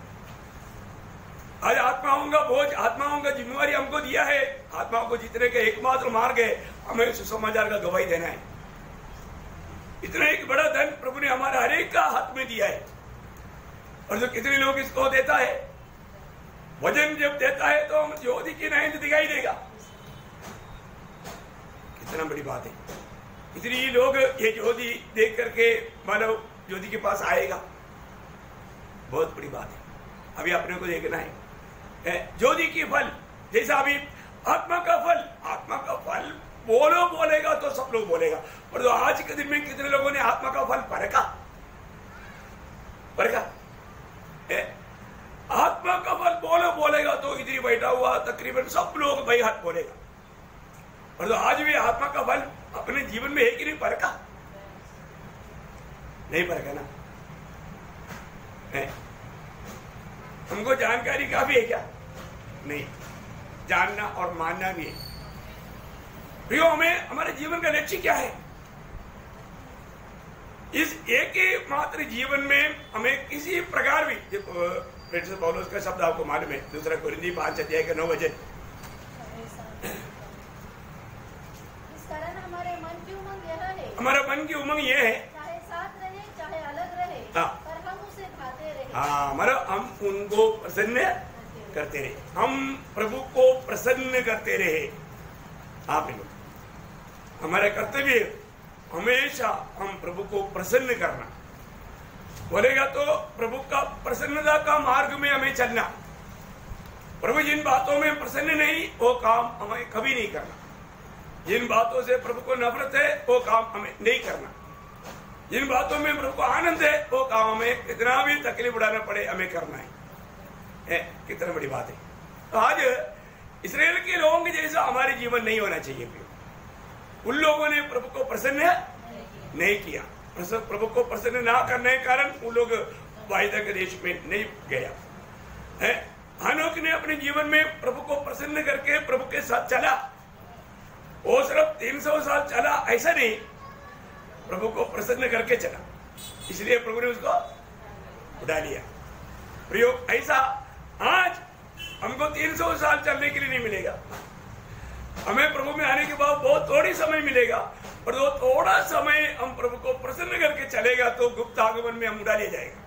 आज आत्माओं का बोझ, आत्माओं का जिम्मेवारी हमको दिया है। आत्माओं को जीतने का एकमात्र मार्ग है हमें सुसमाचार का गवाही देना है। इतना एक बड़ा धन प्रभु ने हमारे हरेक का हाथ में दिया है, और जो कितने लोग इसको देता है, वजन जब देता है तो हम ज्योति की नाई दिखाई देगा। कितना बड़ी बात है। इतनी लोग ये ज्योति देख करके मानव ज्योति के पास आएगा, बहुत बड़ी बात है। अभी अपने को देखना है ज्योति की फल। जैसा अभी आत्मा का फल, आत्मा का फल बोलो बोलेगा तो सब लोग बोलेगा, पर तो आज के दिन में कितने लोगों ने आत्मा का फल परखा? परखा? आत्मा का फल बोलो बोलेगा तो इधर बैठा हुआ तकरीबन सब लोग भाई हाथ बोलेगा, पर तो आज भी आत्मा का फल अपने जीवन में है कि नहीं परखा? नहीं परखा ना है? हमको जानकारी काफी है क्या? नहीं, जानना और मानना भी है। प्रियो, हमें हमारे जीवन का लक्ष्य क्या है? इस एक ही मात्र जीवन में हमें किसी प्रकार भी, पौलुस का शब्द आपको मालूम है, दूसरा कोरिन्थी पांच अध्याय के नौ वचन, हमारा मन की उमंग यह है, चाहे साथ रहे चाहे अलग रहे, हाँ, पर हम उसे भाते रहे। हाँ, हमारा हम उनको प्रसन्न करते रहे, हम प्रभु को प्रसन्न करते रहे। आप हमारा कर्तव्य हमेशा हम प्रभु को प्रसन्न करना। बोलेगा तो प्रभु का प्रसन्नता का मार्ग में हमें चलना। प्रभु जिन बातों में प्रसन्न नहीं, वो काम हमें कभी नहीं करना। जिन बातों से प्रभु को नफरत है, वो काम हमें नहीं करना। जिन बातों में प्रभु को आनंद है, वो काम हमें कितना भी तकलीफ उड़ाना पड़े हमें करना है। है कितना बड़ी बात है। तो आज इस्राएल के लोगों के जैसा हमारे जीवन नहीं होना चाहिए। उन लोगों ने प्रभु को प्रसन्न नहीं किया। प्रभु को प्रसन्न ना करने के कारण वो लोग वायदा के देश में नहीं गया है। हनोक ने अपने जीवन में प्रभु को प्रसन्न करके प्रभु के साथ चला। वो सिर्फ तीन सौ साल चला ऐसा नहीं, प्रभु को प्रसन्न करके चला, इसलिए प्रभु ने उसको उड़ा लिया। प्रयोग ऐसा आज हमको तीन सौ साल चलने के लिए नहीं मिलेगा। हमें प्रभु में आने के बाद बहुत थोड़ी समय मिलेगा, और वो थोड़ा समय हम प्रभु को प्रसन्न करके चलेगा तो गुप्त आगमन में हम उड़ा लिया जाएगा।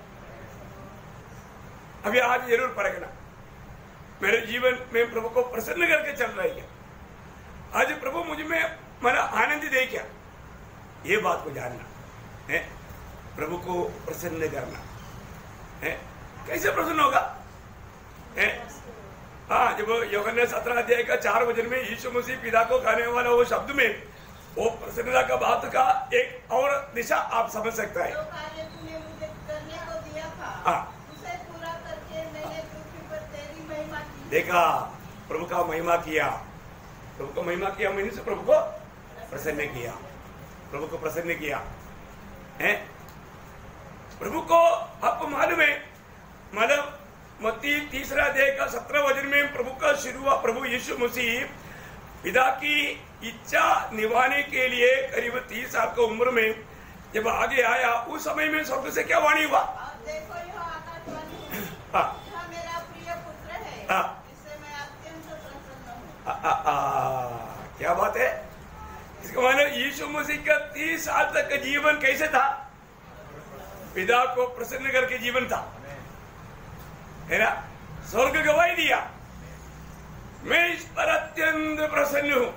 अभी आज जरूर परखना, मेरे जीवन में प्रभु को प्रसन्न करके चल रहा है क्या? आज प्रभु मुझ में मेरा आनंद दे क्या? ये बात को जानना है। प्रभु को प्रसन्न करना है। कैसे प्रसन्न होगा? है हाँ, जब यूहन्ना सत्रह अध्याय का चार वचन में यीशु मसीह पिता को कहने वाला वो शब्द में वो प्रसन्नता का बात का एक और दिशा आप समझ सकता है। जो कार्य तूने मुझे करने को दिया था, हाँ, उसे पूरा करके मैंने पृथ्वी पर तेरी महिमा की। देखा, प्रभु का महिमा किया। प्रभु को महिमा किया मैंने से प्रभु को प्रसन्न किया। प्रभु को प्रसन्न किया है। प्रभु को आपको मालूम है, मतलब मत्ती तीसरा अध्याय का सत्रह वचन में प्रभु का शुरुआत, प्रभु यीशु मसीह पिता की इच्छा निभाने के लिए करीब तीस साल की उम्र में जब आगे आया, उस समय में स्वर्ग से क्या वाणी हुआ? देखो यह आकाशवाणी है, हाँ, यह मेरा प्रिय पुत्र है, हाँ, जिससे मैं अत्यंत प्रसन्न हूँ। आ, आ, आ, क्या बात है? इसका मतलब यीशु मसीह का तीस साल तक का जीवन कैसे था? पिता को प्रसन्न करके जीवन था, है ना? स्वर्ग गवाही दिया, मैं इस पर अत्यंत प्रसन्न हूं।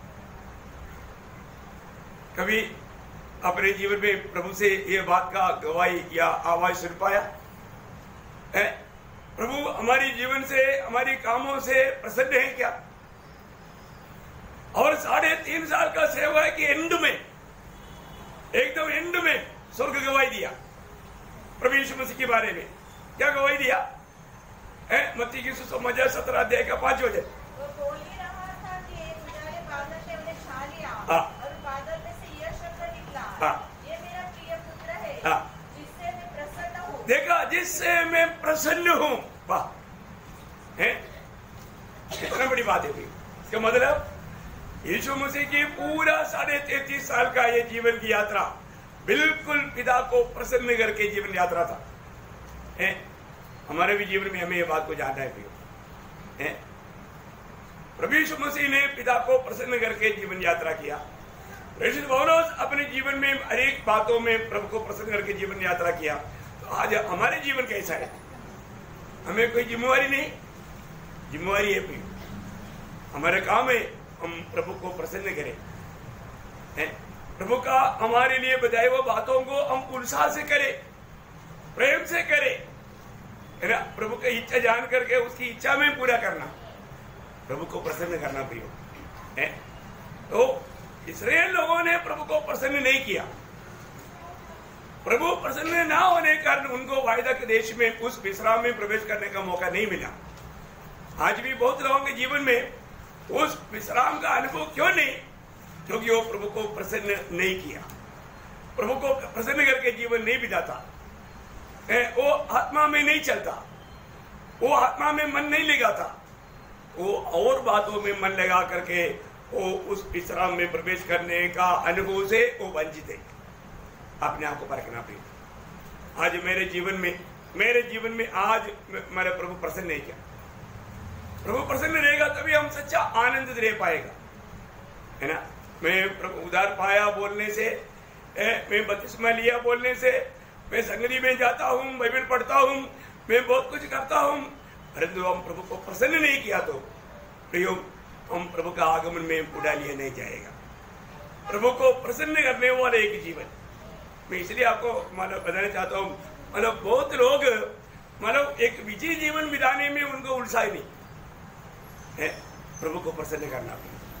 कभी अपने जीवन में प्रभु से ये बात का गवाही या आवाज सुन पाया है? प्रभु हमारी जीवन से, हमारी कामों से प्रसन्न है क्या? और साढ़े तीन साल का सेवा के एंड में, एकदम एंड में स्वर्ग गवाही दिया प्रभु यीशु मसीह के बारे में। क्या गवाही दिया है? मत्ती की सुसमाचार सत्रह अध्याय का पांच वचन। वो बोल ही रहा था कि एक उजाले बादल ने उन्हें छा लिया, हाँ, और बादल में से यह शब्द निकला, हाँ, ये मेरा प्रिय पुत्र है, हाँ, जिससे मैं प्रसन्न हूँ। देखा, जिससे मैं प्रसन्न हूँ। वाह, है कितना बड़ी बात है भाई। इसका मतलब यीशु मसीह की पूरा साढ़े तैतीस साल का ये जीवन की यात्रा बिल्कुल पिता को प्रसन्न करके जीवन यात्रा था। है हमारे भी जीवन में हमें ये बात को जानना है। प्रभु यीशु मसीह ने पिता को प्रसन्न करके जीवन यात्रा किया। प्रेषित पौलुस अपने जीवन में अनेक बातों में प्रभु को प्रसन्न करके जीवन यात्रा किया। तो आज हमारे जीवन कैसा है? हमें कोई जिम्मेवारी नहीं, जिम्मेवारी है भी हमारे काम है हम प्रभु को प्रसन्न करें। है प्रभु का हमारे लिए बताए हुए बातों को हम उत्साह से करें, प्रेम से करें, है ना? प्रभु की इच्छा जान करके उसकी इच्छा में पूरा करना, प्रभु को प्रसन्न करना प्रियो है। तो इस्राएल लोगों ने प्रभु को प्रसन्न नहीं किया। प्रभु प्रसन्न ना होने के कारण उनको वायदा के देश में उस विश्राम में प्रवेश करने का मौका नहीं मिला। आज भी बहुत लोगों के जीवन में उस विश्राम का अनुभव क्यों नहीं? क्योंकि वो प्रभु को प्रसन्न नहीं किया। प्रभु को प्रसन्न करके जीवन नहीं बिताता, वो आत्मा में नहीं चलता, वो आत्मा में मन नहीं लगाता, वो और बातों में मन लगा करके वो उस विश्राम में प्रवेश करने का अनुभव से वो वंचित है। अपने आप को परखना पड़ेगा। आज मेरे जीवन में मेरे जीवन में आज मेरे प्रभु प्रसन्न नहीं किया। प्रभु प्रसन्न रहेगा तभी हम सच्चा आनंद रह पाएगा, है ना। मैं प्रभु उधार पाया बोलने से, ए, मैं बपतिस्मा लिया बोलने से, मैं संगति में जाता हूँ, बाइबल पढ़ता हूँ, मैं बहुत कुछ करता हूँ, परंतु हम प्रभु को प्रसन्न नहीं किया तो प्रियो हम प्रभु का आगमन में उड़ा लिया नहीं जाएगा। प्रभु को प्रसन्न करने वाला एक जीवन, मैं इसलिए आपको मतलब बताना चाहता हूँ, मतलब बहुत लोग मतलब एक विजयी जीवन बिताने में उनको उत्साह नहीं है, प्रभु को प्रसन्न करना।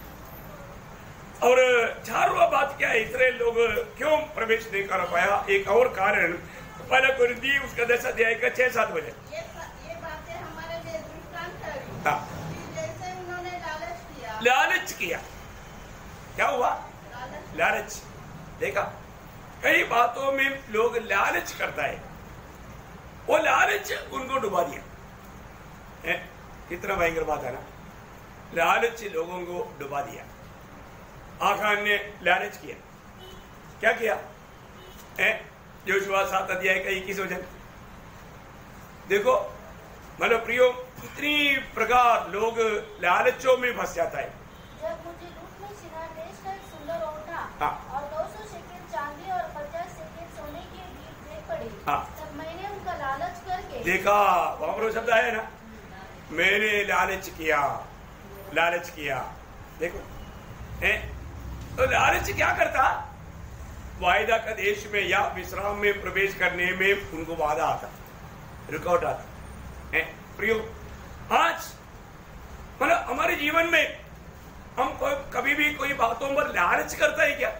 और चारवा बात क्या है, इस्राएल लोग क्यों प्रवेश नहीं कर पाया? एक और कारण पहला कुरिन्थी उसका दस अध्याय का छह सात बजे ये ये बातें हमारे लिए दृष्टांत है। हाँ। जैसे उन्होंने लालच किया लालच किया क्या हुआ? लालच, लालच। देखा, कई बातों में लोग लालच करता है, वो लालच उनको डुबा दिया है। कितना भयंकर बात है ना, लालच लोगों को डुबा दिया। आखान ने लालच किया, क्या किया है? योशुआ सात अध्याय का इक्कीस वचन देखो, मतलब प्रियो कितनी प्रकार लोग लालचों में फंस जाता है। जब मुझे लूट में शिनार देश का एक सुंदर ओढ़ा हाँ। और दो सौ शेकेल चांदी और पचास शेकेल सोने की भीख दे पड़ी, हाँ। तब मैंने उनका लालच करके देखा, वहां पर शब्द आया ना, मैंने लालच किया, लालच किया। देखो है, तो लालच क्या करता? वायदा का देश में या विश्राम में प्रवेश करने में उनको बाधा आता, रुकावट आता है। प्रियो, आज मतलब हमारे जीवन में हम को, कभी भी कोई बातों पर लालच करता है क्या?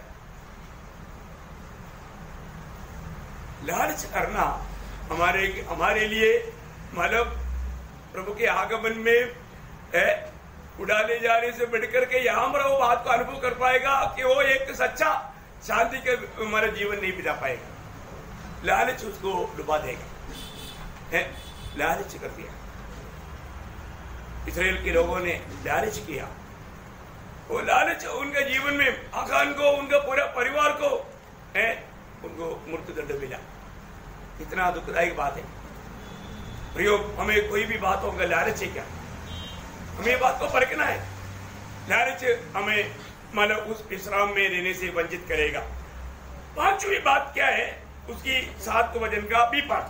लालच करना हमारे हमारे लिए मतलब प्रभु के आगमन में है उड़ा ले जाने से बढ़कर के यहाँ पर वो बात को अनुभव कर पाएगा कि वो एक सच्चा शांति के हमारा जीवन नहीं बिता पाएगा। लालच उसको डुबा देगा, है लालच कर दिया। इस्राएल के लोगों ने लालच किया, वो लालच उनके जीवन में आखान को, उनका पूरा परिवार को है उनको मृत्यु दंड मिला। इतना दुखदायक बात है। प्रियो, हमें कोई भी बातों का लालच है क्या? हमें बात को परखना है। लालच हमें मतलब उस विश्राम में रहने से वंचित करेगा। पांचवी बात क्या है? उसकी सात वचन का बी पाठ,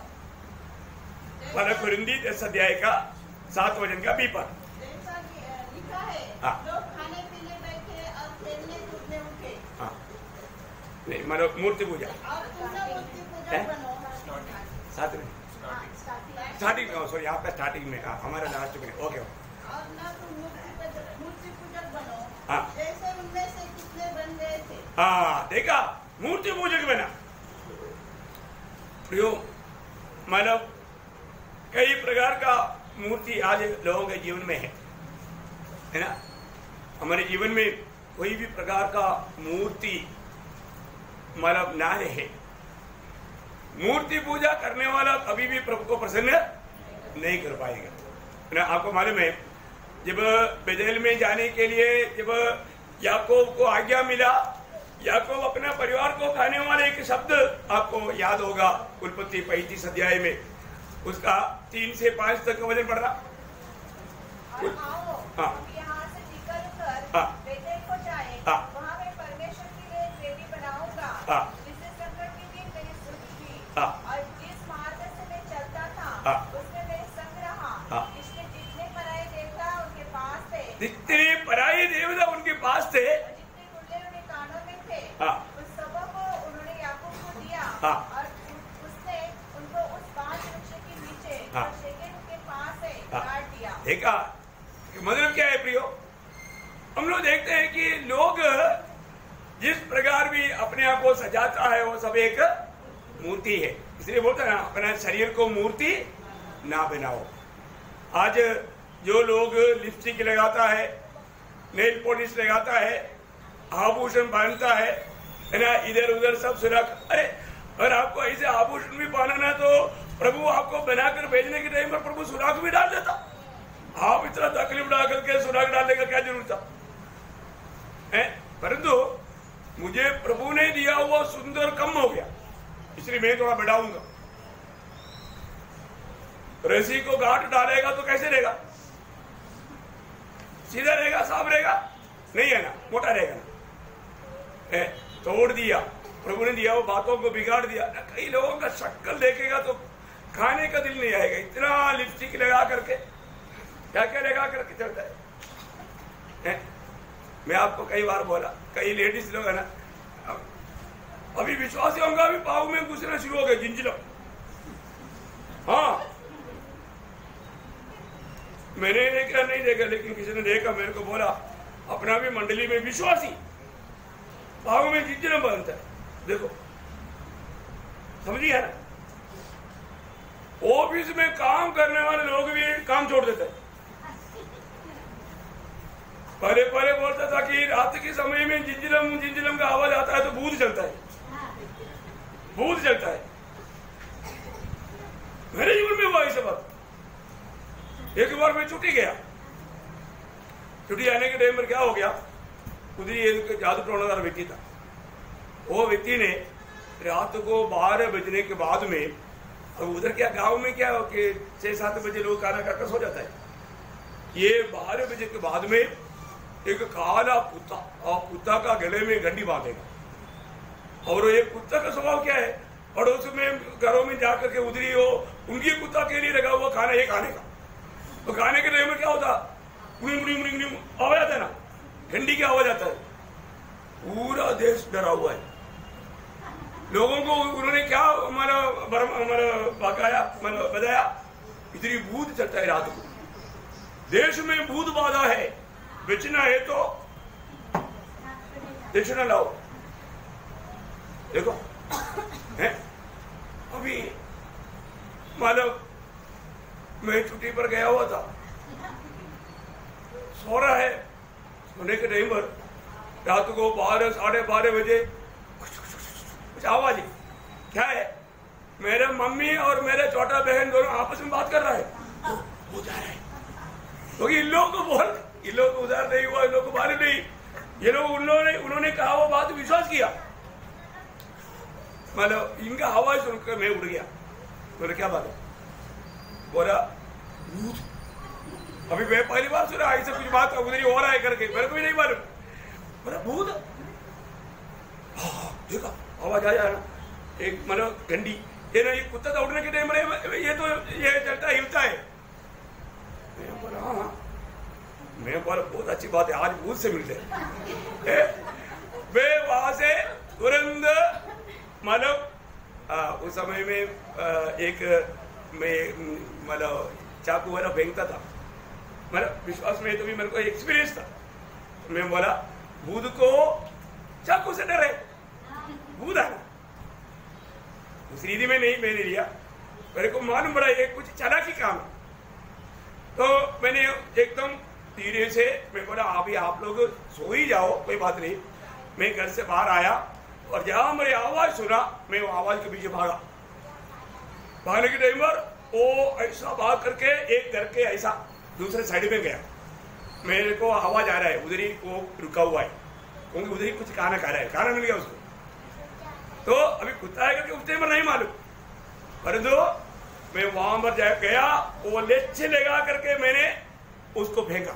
पहला कुरिन्थी दस अध्याय का सात वचन का बी पाठ जैसा लिखा है, हाँ। लोग खाने पीने बैठे और खेलने कूदने उठे। हाँ, नहीं मतलब मूर्ति पूजा और तुम सब मूर्ति पूजा बनो। साथ में स्टार्टिंग में, सॉरी आपका स्टार्टिंग में, हाँ हमारा लास्ट में, ओके। और ना तुम मूर्ति मूर्ति पूजक बनो, हाँ। जैसे उनमें से कितने बन गए थे। हाँ, देखा, मूर्ति पूजक बना। प्रियो, मतलब कई प्रकार का मूर्ति आज लोगों के जीवन में है, है ना। हमारे जीवन में कोई भी प्रकार का मूर्ति मतलब ना रहे। मूर्ति पूजा करने वाला कभी भी प्रभु को प्रसन्न नहीं कर पाएगा, है ना। आपको मालूम है, जब बेतेल में जाने के लिए जब याकूब को आज्ञा मिला, याकूब अपना परिवार को खाने वाला एक शब्द आपको याद होगा, उत्पत्ति पैंतीस अध्याय में, उसका तीन से पांच तक का वचन पढ़ रहा। और आओ, हाँ। हम यहाँ से निकल कर हाँ। बेतेल को जाएं। हाँ। वहाँ मैं परमेश्वर के लिए एक वेदी बनाऊंगा, हाँ। जिसे संकट के दिन मेरी सुध थी। हाँ। और जिस मार्ग से मैं चलता था, हाँ। उसमें मेरे संग रहा। हाँ। इसलिए जितने पराये देवता उनके पास थे, जितने पराये देवता उनके पास थे, और जितने गुल्ले उनके कानों में थे, हाँ। उस सबों को उन्होंने याकूब को दिया। हाँ। और उ- उसने उनको उस पांच वृक्ष के नीचे, हाँ। जो शेकेम के पास है, हाँ। काट दिया। देखा, मतलब क्या है प्रियो, हम लोग देखते हैं कि लोग जिस प्रकार भी अपने आप को सजाता है वो सब एक मूर्ति है। इसलिए बोलता है ना, अपना शरीर को मूर्ति ना बनाओ। आज जो लोग लिपस्टिक लगाता है, नेल पॉलिश लगाता है, आभूषण पहनता है, है ना, इधर उधर सब सुराख। अरे अगर आपको ऐसे आभूषण भी पहनाना तो प्रभु आपको बनाकर भेजने के टाइम पर प्रभु सुराख भी डाल देता। आप इतना तकलीफ डाल करके सुराख डालने का क्या जरूरत था? परंतु मुझे प्रभु ने दिया हुआ सुंदर कम हो गया, इसलिए मैं थोड़ा बढ़ाऊंगा। रस्सी को गांठ डालेगा तो कैसे रहेगा? सीधा रहेगा, साफ रहेगा? नहीं है ना, मोटा रहेगा ना। तोड़ दिया प्रभु ने दिया वो बातों को बिगाड़ दिया। कई लोगों का शक्ल देखेगा तो खाने का दिल नहीं आएगा, इतना लिपस्टिक लगा करके क्या क्या लगा करके चलता है, है? मैं आपको कई बार बोला, कई लेडीज लोग है ना, अभी विश्वासी होगा भी पाव में घुसना शुरू हो गए जिंजला। हाँ, मैंने देखा नहीं देखा, लेकिन किसी ने देखा, मेरे को बोला अपना भी मंडली में विश्वासी पाव में जिंजला बांधता है। देखो समझिए ना, ऑफिस में काम करने वाले लोग भी काम छोड़ देते हैं। पहले पहले बोलता था कि रात के समय में जिंजलम जिंजलम का आवाज आता है तो भूत चलता है, भूत चलता है। मेरे जीवन में हुआ ये बात। एक बार मैं छुट्टी गया, छुट्टी आने के टाइम पर क्या हो गया, उधर एक जादू टोनादार व्यक्ति था। वो व्यक्ति ने रात को बारह बजने के बाद में, अब उधर क्या गांव में क्या हो कि छह सात बजे लोग खाना खाकर सो जाता है, ये बारह बजे के बाद में एक काला कुत्ता, और कुत्ता का गले में घंटी बांधेगा। और ये कुत्ता का स्वभाव क्या है, पड़ोस में घरों में जाकर के उधरी हो, उनकी कुत्ता के लिए लगा हुआ खाना ये खाने का। तो खाने के टाइम में क्या होता, उड़ी उड़ी उड़ी उड़ी आवाज आता है ना, घंटी की आवाज आता है। पूरा देश डरा हुआ है। लोगों को उन्होंने क्या हमारा हमारा बकाया मतलब बताया, इतनी भूत चलता है रात को, देश में भूत बाधा है, बेचना है तो दक्षिणा लाओ। देखो है, अभी मतलब मैं छुट्टी पर गया हुआ था, सो रहा है, सोने के टाइम पर रात को बारह साढ़े बारह बजे कुछ आवाज है। क्या है, मेरे मम्मी और मेरे छोटा बहन दोनों आपस में बात कर रहा है। वो, वो जा रहा है तो इन लोगों को बोल, इन लोगों को उधार नहीं हुआ, इन लोगों को मालूम नहीं, ये लोग उन लोगों ने उन्होंने कहा वो बात विश्वास किया। मतलब इनका आवाज सुनकर मैं उड़ गया। बोले क्या बात है, बोला भूत। अभी मैं पहली बार सुना ऐसे कुछ बात उधर ही हो रहा है करके, मेरे को भी नहीं मालूम। बोला भूत, देखा आवाज आया ना, एक मतलब घंटी, ये ना ये कुत्ता दौड़ने के टाइम में ये तो ये चलता हिलता है। मैं बोला हाँ, मैं बोला बहुत अच्छी बात है, आज भूत से मिलते हैं। वे वहां से तुरंत मतलब उस समय में आ, एक मैं मतलब चाकू वाला फेंकता था, मतलब विश्वास में तो भी मेरे को एक्सपीरियंस था। मैं बोला भूत को चाकू से डरे, भूत है ना, उस रीति में नहीं मैंने लिया, मेरे को मालूम पड़ा ये कुछ चालाकी काम है। तो मैंने एकदम धीरे से मैं बोला अभी आप लोग सो ही जाओ, कोई बात नहीं। मैं घर से बाहर आया और जहां मेरी आवाज सुना, मैं वो आवाज के पीछे भागा। भागने के टाइम पर वो ऐसा भाग करके एक घर के ऐसा दूसरे साइड में गया। मेरे को आवाज आ रहा है, उधर ही वो रुका हुआ है, क्योंकि उधर ही कुछ खाना खा रहा है, खाना मिल गया उसको। तो अभी कुत्ता है करके उस टाइम पर नहीं मालूम, परंतु मैं वहां पर जा गया, वो लेच्छे लगा करके मैंने उसको फेंका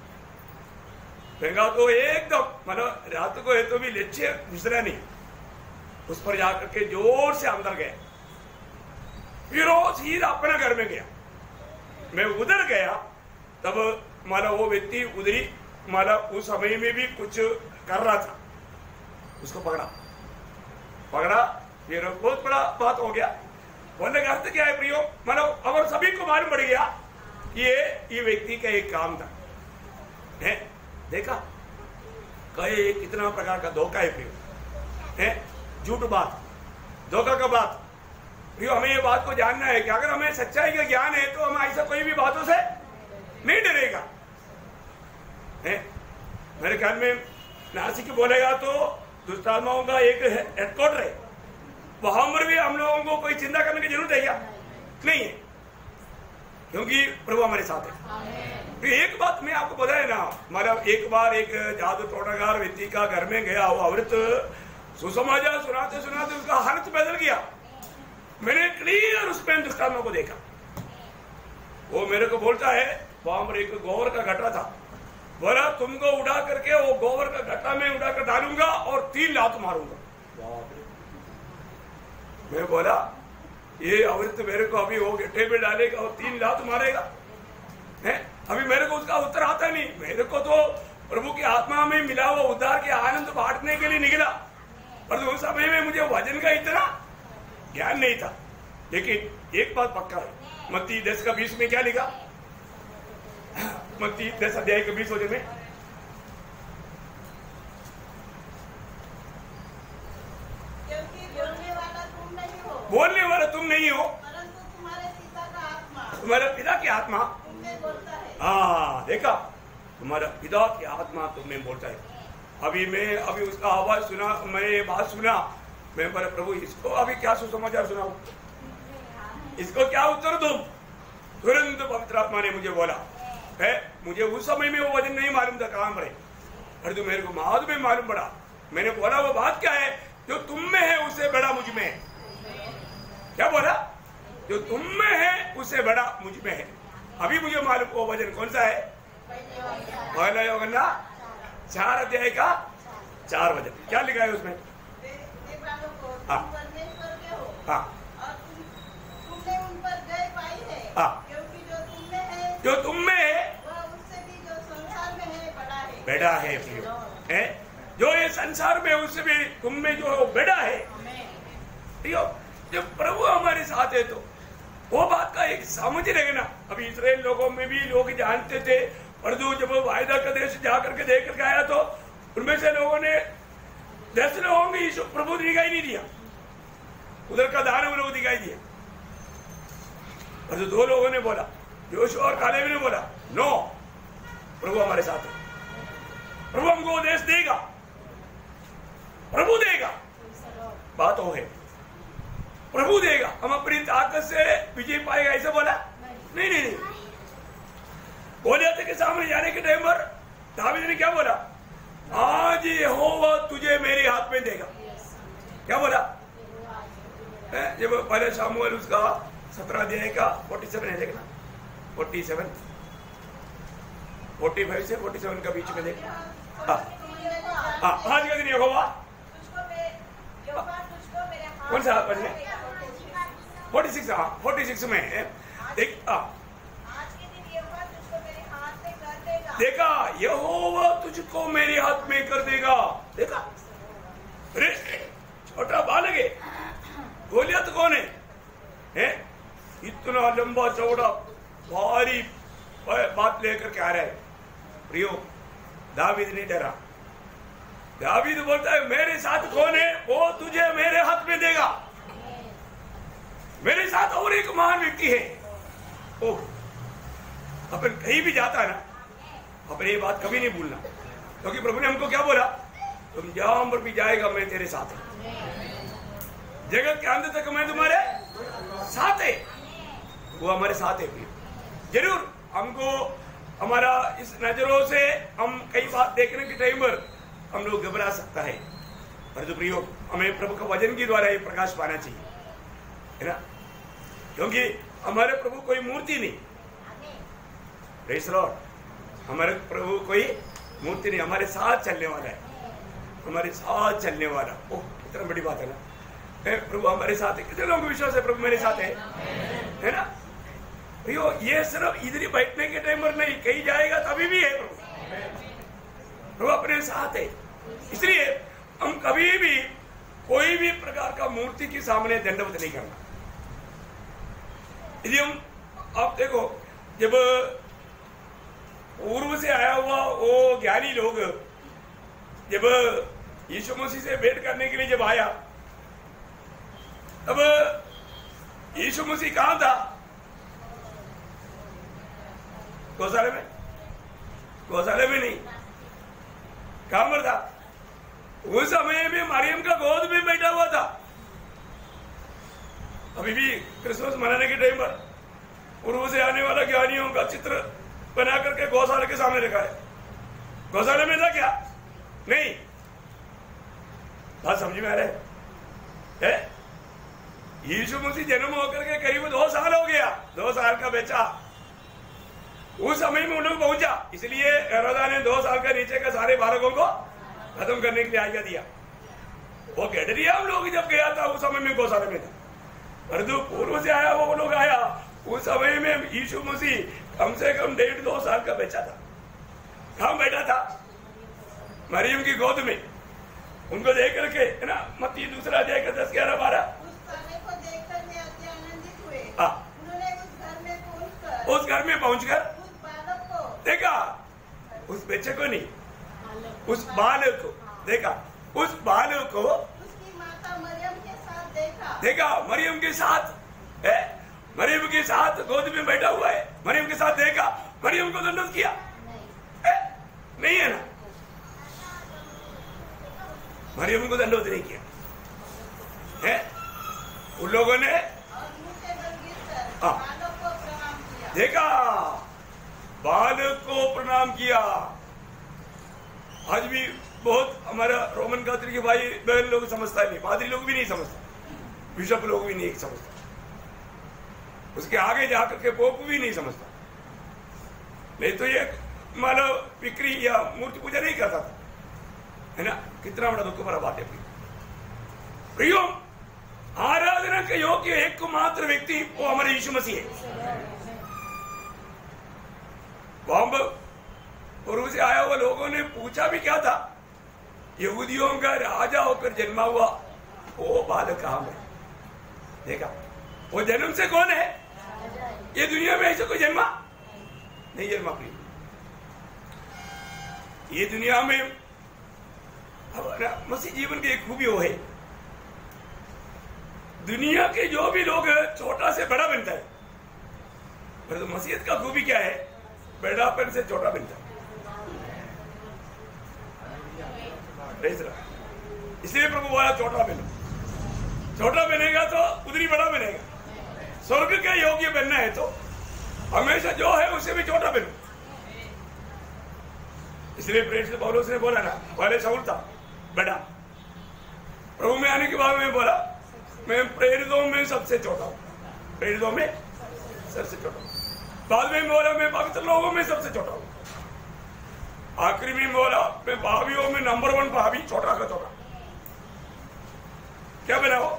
फेंका तो एकदम मतलब रात को है तो भी लेच्छे घुसरा नहीं, उस पर जाकर के जोर से अंदर गया। फिर वो सीधा अपना घर में गया। मैं उधर गया तब माला वो व्यक्ति उधरी माला उस समय में भी कुछ कर रहा था, उसको पकड़ा पकड़ा फिर बहुत बड़ा बात हो गया। बोलने का अर्थ क्या है प्रियो, मतलब अगर सभी को मालूम पड़ गया कि ये ये व्यक्ति का एक काम था है। देखा कहे कितना प्रकार का धोखा है प्रियो, है झूठ बात, धोखा का बात। प्रियो हमें ये बात को जानना है कि अगर हमें सच्चाई का ज्ञान है तो हम ऐसा कोई भी बातों से नहीं डरेगा। है मेरे ख्याल में नासिक बोलेगा तो दुष्ट आत्माओं का एक हेडक्वार्टर है, वहां पर भी हम लोगों को कोई चिंता करने की जरूरत है क्या? नहीं है, क्योंकि प्रभु हमारे साथ है। तो एक बात मैं आपको बताया ना, हमारा एक बार एक जादू टोटाकार व्यक्ति का घर में गया, वो अवृत सुसमाचार सुनाते सुनाते उसका हालत बदल गया। मैंने क्लियर उसमें दुष्टात्मा को देखा। वो मेरे को बोलता है, वहां पर एक गोबर का गट्टा था, बोला तुमको उड़ा करके वो गोबर का गट्टा में उड़ा कर डालूंगा और तीन लात मारूंगा। मैं बोला ये अवृत मेरे को अभी वो गट्टे में डालेगा और तीन लात मारेगा है? अभी मेरे को उसका उत्तर आता नहीं। मेरे को तो प्रभु की आत्मा में मिला हुआ उद्धार के आनंद बांटने के लिए निकला, पर उस समय में मुझे वजन का इतना ज्ञान नहीं था। लेकिन एक बात पक्का है, मत्ती दस का बीस में क्या लिखा? मत्ती दस अध्याय के बीस वचन में, क्योंकि बोलने वाला तुम नहीं हो, बोलने वाला तुम नहीं हो, परंतु तुम्हारे पिता का आत्मा, तुम्हारा पिता की आत्मा तुमने बोलता है। हाँ देखा, तुम्हारा पिता की आत्मा तुम्हें बोलता है। अभी मैं अभी उसका आवाज सुना, मैं बात सुना, मैं बोला प्रभु इसको अभी क्या सुसमाचार सुनाऊं, इसको क्या उत्तर दूं? तुरंत पवित्र आत्मा ने मुझे बोला है, मुझे उस समय में वो वजन नहीं मालूम था कहां पर है, पर तो मेरे को बाद में मालूम पड़ा। मैंने बोला वो बात क्या है? जो तुम में है उससे बड़ा मुझ में है। क्या बोला? जो तुम में है उससे बड़ा मुझ में है। अभी मुझे मालूम वो वजन कौन सा है? पहला यूहन्ना चार अध्याय का चार वजन। क्या लिखा है उसमें? हाँ हाँ, और तुम, तुमने उन पर जय पाई है, हाँ, क्योंकि जो तुम में है, जो तुम में है वह उससे भी जो संसार में है बड़ा है। बेड़ा है प्रियो, है जो ये संसार में उससे भी तुम में जो है वो बेड़ा है प्रियो। जब प्रभु हमारे साथ है तो वो बात का एक समझ रखना। अभी इस्राएल लोगों में भी लोग जानते थे, और जो जब वायदा का देश जाकर के देख करके आया तो उनमें से लोगों ने दस लोगों में यीशु प्रभु दिखाई नहीं दिया, उधर का दानव लोग दिखाई दिया। और जो दो लोगों ने बोला, योशुआ और कालेब ने बोला नो, प्रभु हमारे साथ है, प्रभु हमको देश देगा, प्रभु देगा। बात वो है, प्रभु देगा, हम अपनी ताकत से विजय पाएगा ऐसा बोला नहीं नहीं नहीं। गोलियत के सामने जाने के टाइम पर दावीद ने क्या बोला? आज यहोवा तुझे मेरे हाथ में देगा। क्या बोला? जब पहले शामुएल उसका सत्रह अध्याय का फोर्टी सेवन है, देखना फोर्टी सेवन फोर्टी फाइव से फोर्टी सेवन का बीच में देखना। हाँ हाँ, आज का दिन यहोवा कौन सा पढ़ रहे? फोर्टी सिक्स, हाँ फोर्टी सिक्स में देख, देखा यहोवा तुझको मेरे हाथ में कर देगा। देखा, अरे छोटा बालक है, गोलियत कौन है? है इतना लंबा चौड़ा भारी बात लेकर के आ रहा है। प्रियो, दावीद नहीं डरा। दावीद बोलता है मेरे साथ कौन है? वो तुझे मेरे हाथ में देगा। मेरे साथ और एक महान व्यक्ति है। ओह, अपन कहीं भी जाता है ना, अपन ये बात कभी नहीं भूलना, क्योंकि प्रभु ने हमको क्या बोला? तुम जहां पर भी जाएगा मैं तेरे साथ है, जगत के अंत तक मैं तुम्हारे साथ है। वो हमारे साथ है। जरूर हमको हमारा इस नजरों से हम कई बात देखने के टाइम पर हम लोग घबरा सकता है, पर जो प्रियो हमें प्रभु का वचन के द्वारा ये प्रकाश पाना चाहिए, है ना? क्योंकि हमारे प्रभु कोई मूर्ति नहीं, प्रेज़ द लॉर्ड, हमारे प्रभु कोई मूर्ति नहीं, हमारे साथ चलने वाला है, हमारे साथ चलने वाला। ओह, इतना बड़ी बात है ना, प्रभु हमारे साथ है। कितने लोगों को विश्वास है प्रभु मेरे साथ है, है ना? भैया ये सिर्फ इधर ही बैठने के टाइम पर नहीं, कहीं जाएगा तभी भी है प्रभु, प्रभु अपने साथ है। इसलिए हम कभी भी कोई भी प्रकार का मूर्ति के सामने दंडवत नहीं करना। यदि हम, आप देखो, जब पूर्व से आया हुआ वो ज्ञानी लोग जब यीशु मसीह से भेंट करने के लिए जब आया, तब यीशु मसीह कहां था? गौशाले में? गौशाले में नहीं, कहां पर था? उस समय में मरियम का गोद में बैठा हुआ था। अभी भी क्रिसमस मनाने के टाइम पर पूर्व से आने वाला ज्ञानियों का चित्र बना करके गौशाला के सामने रखा है। गौशाला में था क्या? नहीं। बात समझ में आ रहा है? यीशु मसीह जन्म होकर के करीब दो साल हो गया, दो साल का बच्चा उस समय में उन लोग पहुंचा, इसलिए हेरोदा ने दो साल का नीचे के सारे बालकों को खत्म करने के लिए आज्ञा दिया। वो गैडरियाम लोग जब गया था उस समय में गौशाला में था, परंतु पूर्व से आया वो लोग आया उस समय में यीशु मसीह कम से कम डेढ़ दो साल का बच्चा था। कहाँ बैठा था? मरियम की गोद में। उनको देख करके है ना, मत्ती दूसरा अध्याय का दस ग्यारह बारह उस घर में पहुंचकर देखा, उस बच्चे को नहीं, उस बालक को देखा, उस बालक को उसकी माता मरियम के साथ देखा देखा मरियम के साथ है, मरियम के साथ गोद में बैठा हुआ है, मरियम के साथ देखा। मरियम को दंडोत किया है? नहीं है ना, मरियम को दंडोत नहीं किया है। उन लोगों ने हाँ देखा, बालक को प्रणाम किया। आज भी बहुत हमारा रोमन कैथोलिक के भाई बहन लोग समझता नहीं, पादरी लोग भी नहीं समझता, बिशप लोग भी नहीं समझता, उसके आगे जाकर के पोप भी नहीं समझता। नहीं तो ये मानो बिक्री या मूर्ति पूजा नहीं करता था, है ना। कितना बड़ा दुख भरा बात है प्रियो। आराधना के योग्य एक मात्र व्यक्ति वो हमारे यीशु मसीह है। पूर्व से आया हुआ लोगों ने पूछा भी क्या था, यहूदियों का राजा होकर जन्मा हुआ वो बालक कहां है? देखा, वो जन्म से कौन है? ये दुनिया में ऐसे कोई जन्मा नहीं जन्मा। ये दुनिया में हमारा मसीह जीवन की एक खूबी वो है, दुनिया के जो भी लोग छोटा से बड़ा बनता है, पर तो मसीहत का खूबी क्या है? बड़ापन से छोटा बनता है। इसलिए प्रभु बोला छोटा बनो, छोटा बनेगा तो उधर ही बड़ा बनेगा। स्वर्ग के योग्य बनना है तो हमेशा जो है उससे भी छोटा बनो। इसलिए प्रेरित पौलुस ने बोला ना, पहले शाऊल था बड़ा, प्रभु में आने के बाद में बोला मैं प्रेरितों में सबसे छोटा हूं, प्रेरितों में सबसे छोटा हूं। बाद में बोला मैं पवित्र लोगों में सबसे छोटा हूं। आखिरी में बोला मैं भाभियों में नंबर वन भाभी, छोटा का छोटा। क्या बना हो?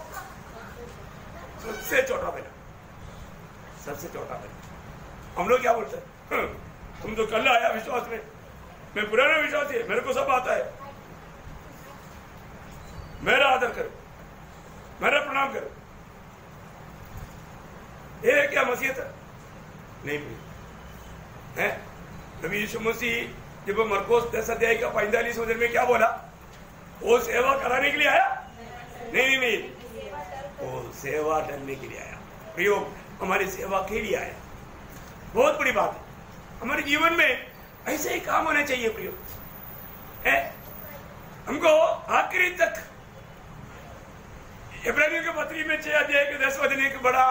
सबसे छोटा बना, सबसे छोटा बना। हम लोग क्या बोलते हैं? तुम तो कल आया विश्वास में, मैं पुराना विश्वासी है, मेरे को सब आता है, मेरा आदर करो, मेरा प्रणाम करो। ये क्या मसीहत है? नहीं है। नबी यीशु मसीह जब मरकोस दस अध्याय का पैंतालीस वचन में क्या बोला? वो सेवा कराने के लिए आया? नहीं नहीं नहीं, वो सेवा करने के लिए आया। प्रियो, हमारी सेवा के लिए आया। बहुत बड़ी बात है, हमारे जीवन में ऐसे ही काम होने चाहिए प्रियो। है हमको आखिरी तक इब्रानियों के पत्री में छह अध्याय के दस वचन एक बड़ा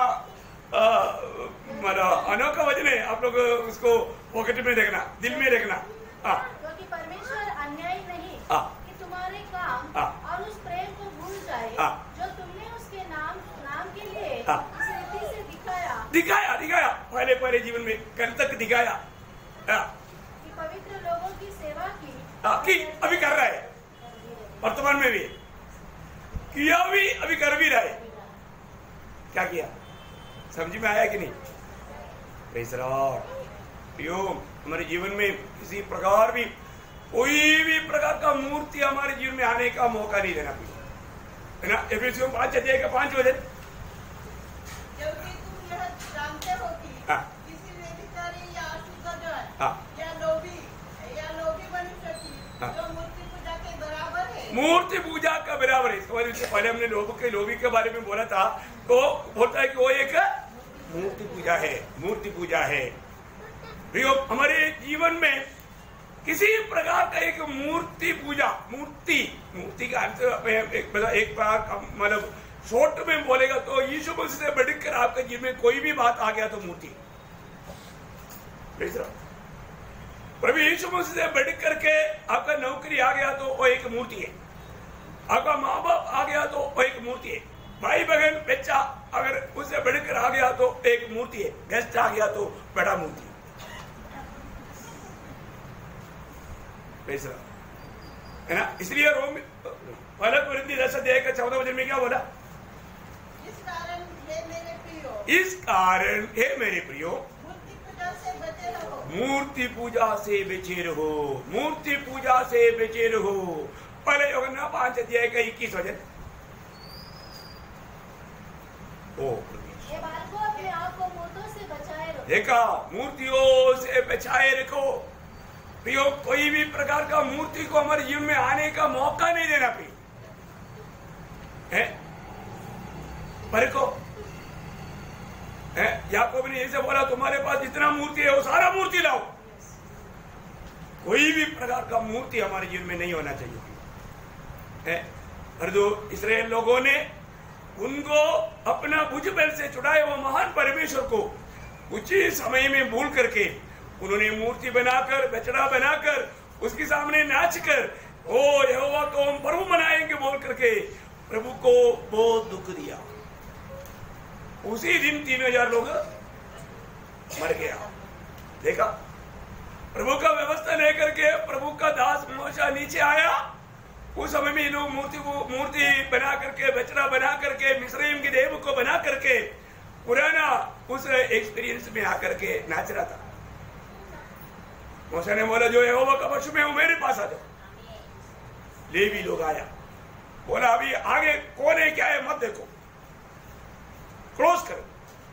माना अनोखा वचन है। आप लोग उसको पॉकेट में देखना, दिल में देखना। क्योंकि परमेश्वर अन्यायी नहीं आ, कि तुम्हारे काम आ, और उस प्रेम को भूल जाए आ, जो तुमने उसके नाम नाम के लिए आ, इस रीति से दिखाया दिखाया दिखाया पहले पहले जीवन में कल तक दिखाया कि पवित्र लोगों की सेवा की आ, की अभी कर रहा है, वर्तमान में भी किया, भी अभी कर भी रहा है। क्या किया? समझ में आया कि नहीं? Praise Lord. प्रियो, हमारे जीवन में किसी प्रकार भी कोई भी प्रकार का मूर्ति हमारे जीवन में आने का मौका नहीं देना, है ना। एफेसियों पांच अध्याय का पांच वचन, क्योंकि तुम यह जानते हो कि किसी व्यभिचारी या अशुद्ध या लोभी या लोभी मनुष्य की जो मूर्ति पूजा के बराबर है, मूर्ति पूजा का बराबर है। इसके बाद इससे पहले हमने लोगों के लोभी के बारे में बोला था, तो बोलता है कि वो एक मूर्ति पूजा है, मूर्ति पूजा है। प्रियो, हमारे जीवन में किसी प्रकार का एक मूर्ति पूजा, मूर्ति मूर्ति का अर्थ एक एक मतलब शॉर्ट में बोलेगा तो यीशु मसीह से बढ़कर आपके जीवन में कोई भी बात आ गया तो मूर्ति। प्रभु यीशु मसीह से बढ़ करके आपका नौकरी आ गया तो वो एक मूर्ति है, आपका माँ बाप आ गया तो वो एक मूर्ति है, भाई बहन बच्चा अगर उससे बढ़कर आ गया तो एक मूर्ति है, गेस्ट आ गया तो बड़ा मूर्ति है ना। इसलिए रोम पहला कुरिन्थी दस अध्याय का चौदह वचन में क्या बोला? इस कारण हे मेरे प्रियो, इस कारण हे मेरे प्रियो मूर्ति पूजा से बचे रहो, मूर्ति पूजा से बचे रहो, मूर्ति पूजा से बचे रहो। पहले यूहन्ना पांच अध्याय का इक्कीस वचन। ओ ये बालकों अपने आप को मूर्तों से बचाए रखो। देखा, मूर्तियों से बचाए रखो। प्रियो, कोई भी प्रकार का मूर्ति को हमारे जीवन में आने का मौका नहीं देना प्रियो है। पर को याकूब ने ऐसे बोला, तुम्हारे पास जितना मूर्ति है वो सारा मूर्ति लाओ। कोई भी प्रकार का मूर्ति हमारे जीवन में नहीं होना चाहिए है। और जो इस्राएल लोगों ने उनको अपना भुजबल से चुराए वो महान परमेश्वर को उचित समय में भूल करके उन्होंने मूर्ति बनाकर, बछड़ा बनाकर उसके सामने नाच कर ओ यहोवा को हम प्रभु मनाएंगे बोल करके प्रभु को बहुत दुख दिया। उसी दिन तीन हजार लोग मर गया। देखा, प्रभु का व्यवस्था लेकर के प्रभु का दास मोशा नीचे आया। उस समय में लोग मूर्ति को मूर्ति बना करके, बछड़ा बना करके, मिस्रईम की देव को बना करके पुराना उस एक्सपीरियंस में आकर के नाच रहा था। मोशा ने बोला, जो यहोवा का पशु में वो मेरे पास आ जाओ। लेवी लोग आया, बोला अभी आगे कौन है क्या है मत देखो, क्लोज करो।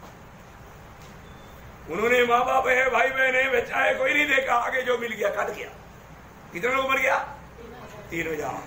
उन्होंने माँ बाप है, भाई बहन है, बच्चा है, कोई नहीं देखा। आगे जो मिल गया काट गया। कितने लोग मर गया? तीन हजार।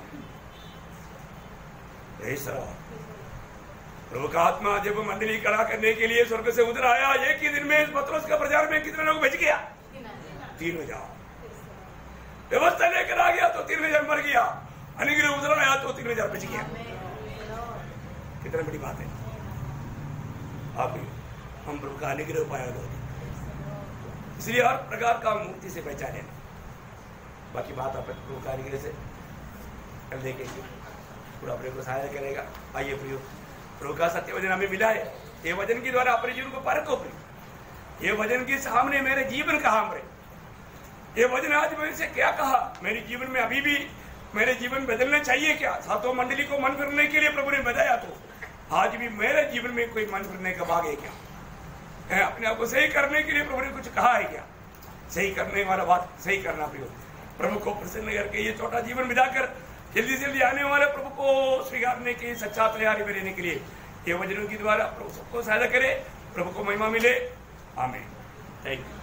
प्रभु का आत्मा जब मंडली खड़ा करने के लिए स्वर्ग से उतर आया, एक ही दिन में पतरस का प्रचार में कितने लोग बच गया? तीन हजार। व्यवस्था लेकर आ गया तो तीन हजार मर गया, अनुग्रह उतर आया तो तीन हजार बच गया। कितनी बड़ी बात है। आप हम प्रभु का अनुग्रह पाया दो, इसलिए हर प्रकार का मूर्ति से पहचान लेना। बाकी बात आप प्रभु का अनुग्रह से कल देखेंगे, पूरा प्रभु को सहायता करेगा। आइए प्रियो, प्रभु का सत्य वचन हमें मिला है। ये वचन के द्वारा अपने जीवन को परखो प्रियो। ये वचन के सामने मेरे जीवन कहा हमरे, ये वचन आज मेरे से क्या कहा, मेरे जीवन में अभी भी मेरे जीवन बदलना चाहिए क्या? सातों मंडली को मन फिरने के लिए प्रभु ने बताया, तो आज भी मेरे जीवन में कोई मन फिरने का भाग है क्या? है अपने आप को सही करने के लिए प्रभु ने कुछ कहा है क्या? सही करने वाला बात सही करना प्रियो। प्रभु को प्रसन्न करके ये छोटा जीवन बिताकर जल्दी जल्दी आने वाले प्रभु को स्वीकारने की सच्चा तैयारी में रहने के लिए ये वचनों के द्वारा प्रभु सबको सहायता करे। प्रभु को महिमा मिले। आमीन। Thank you.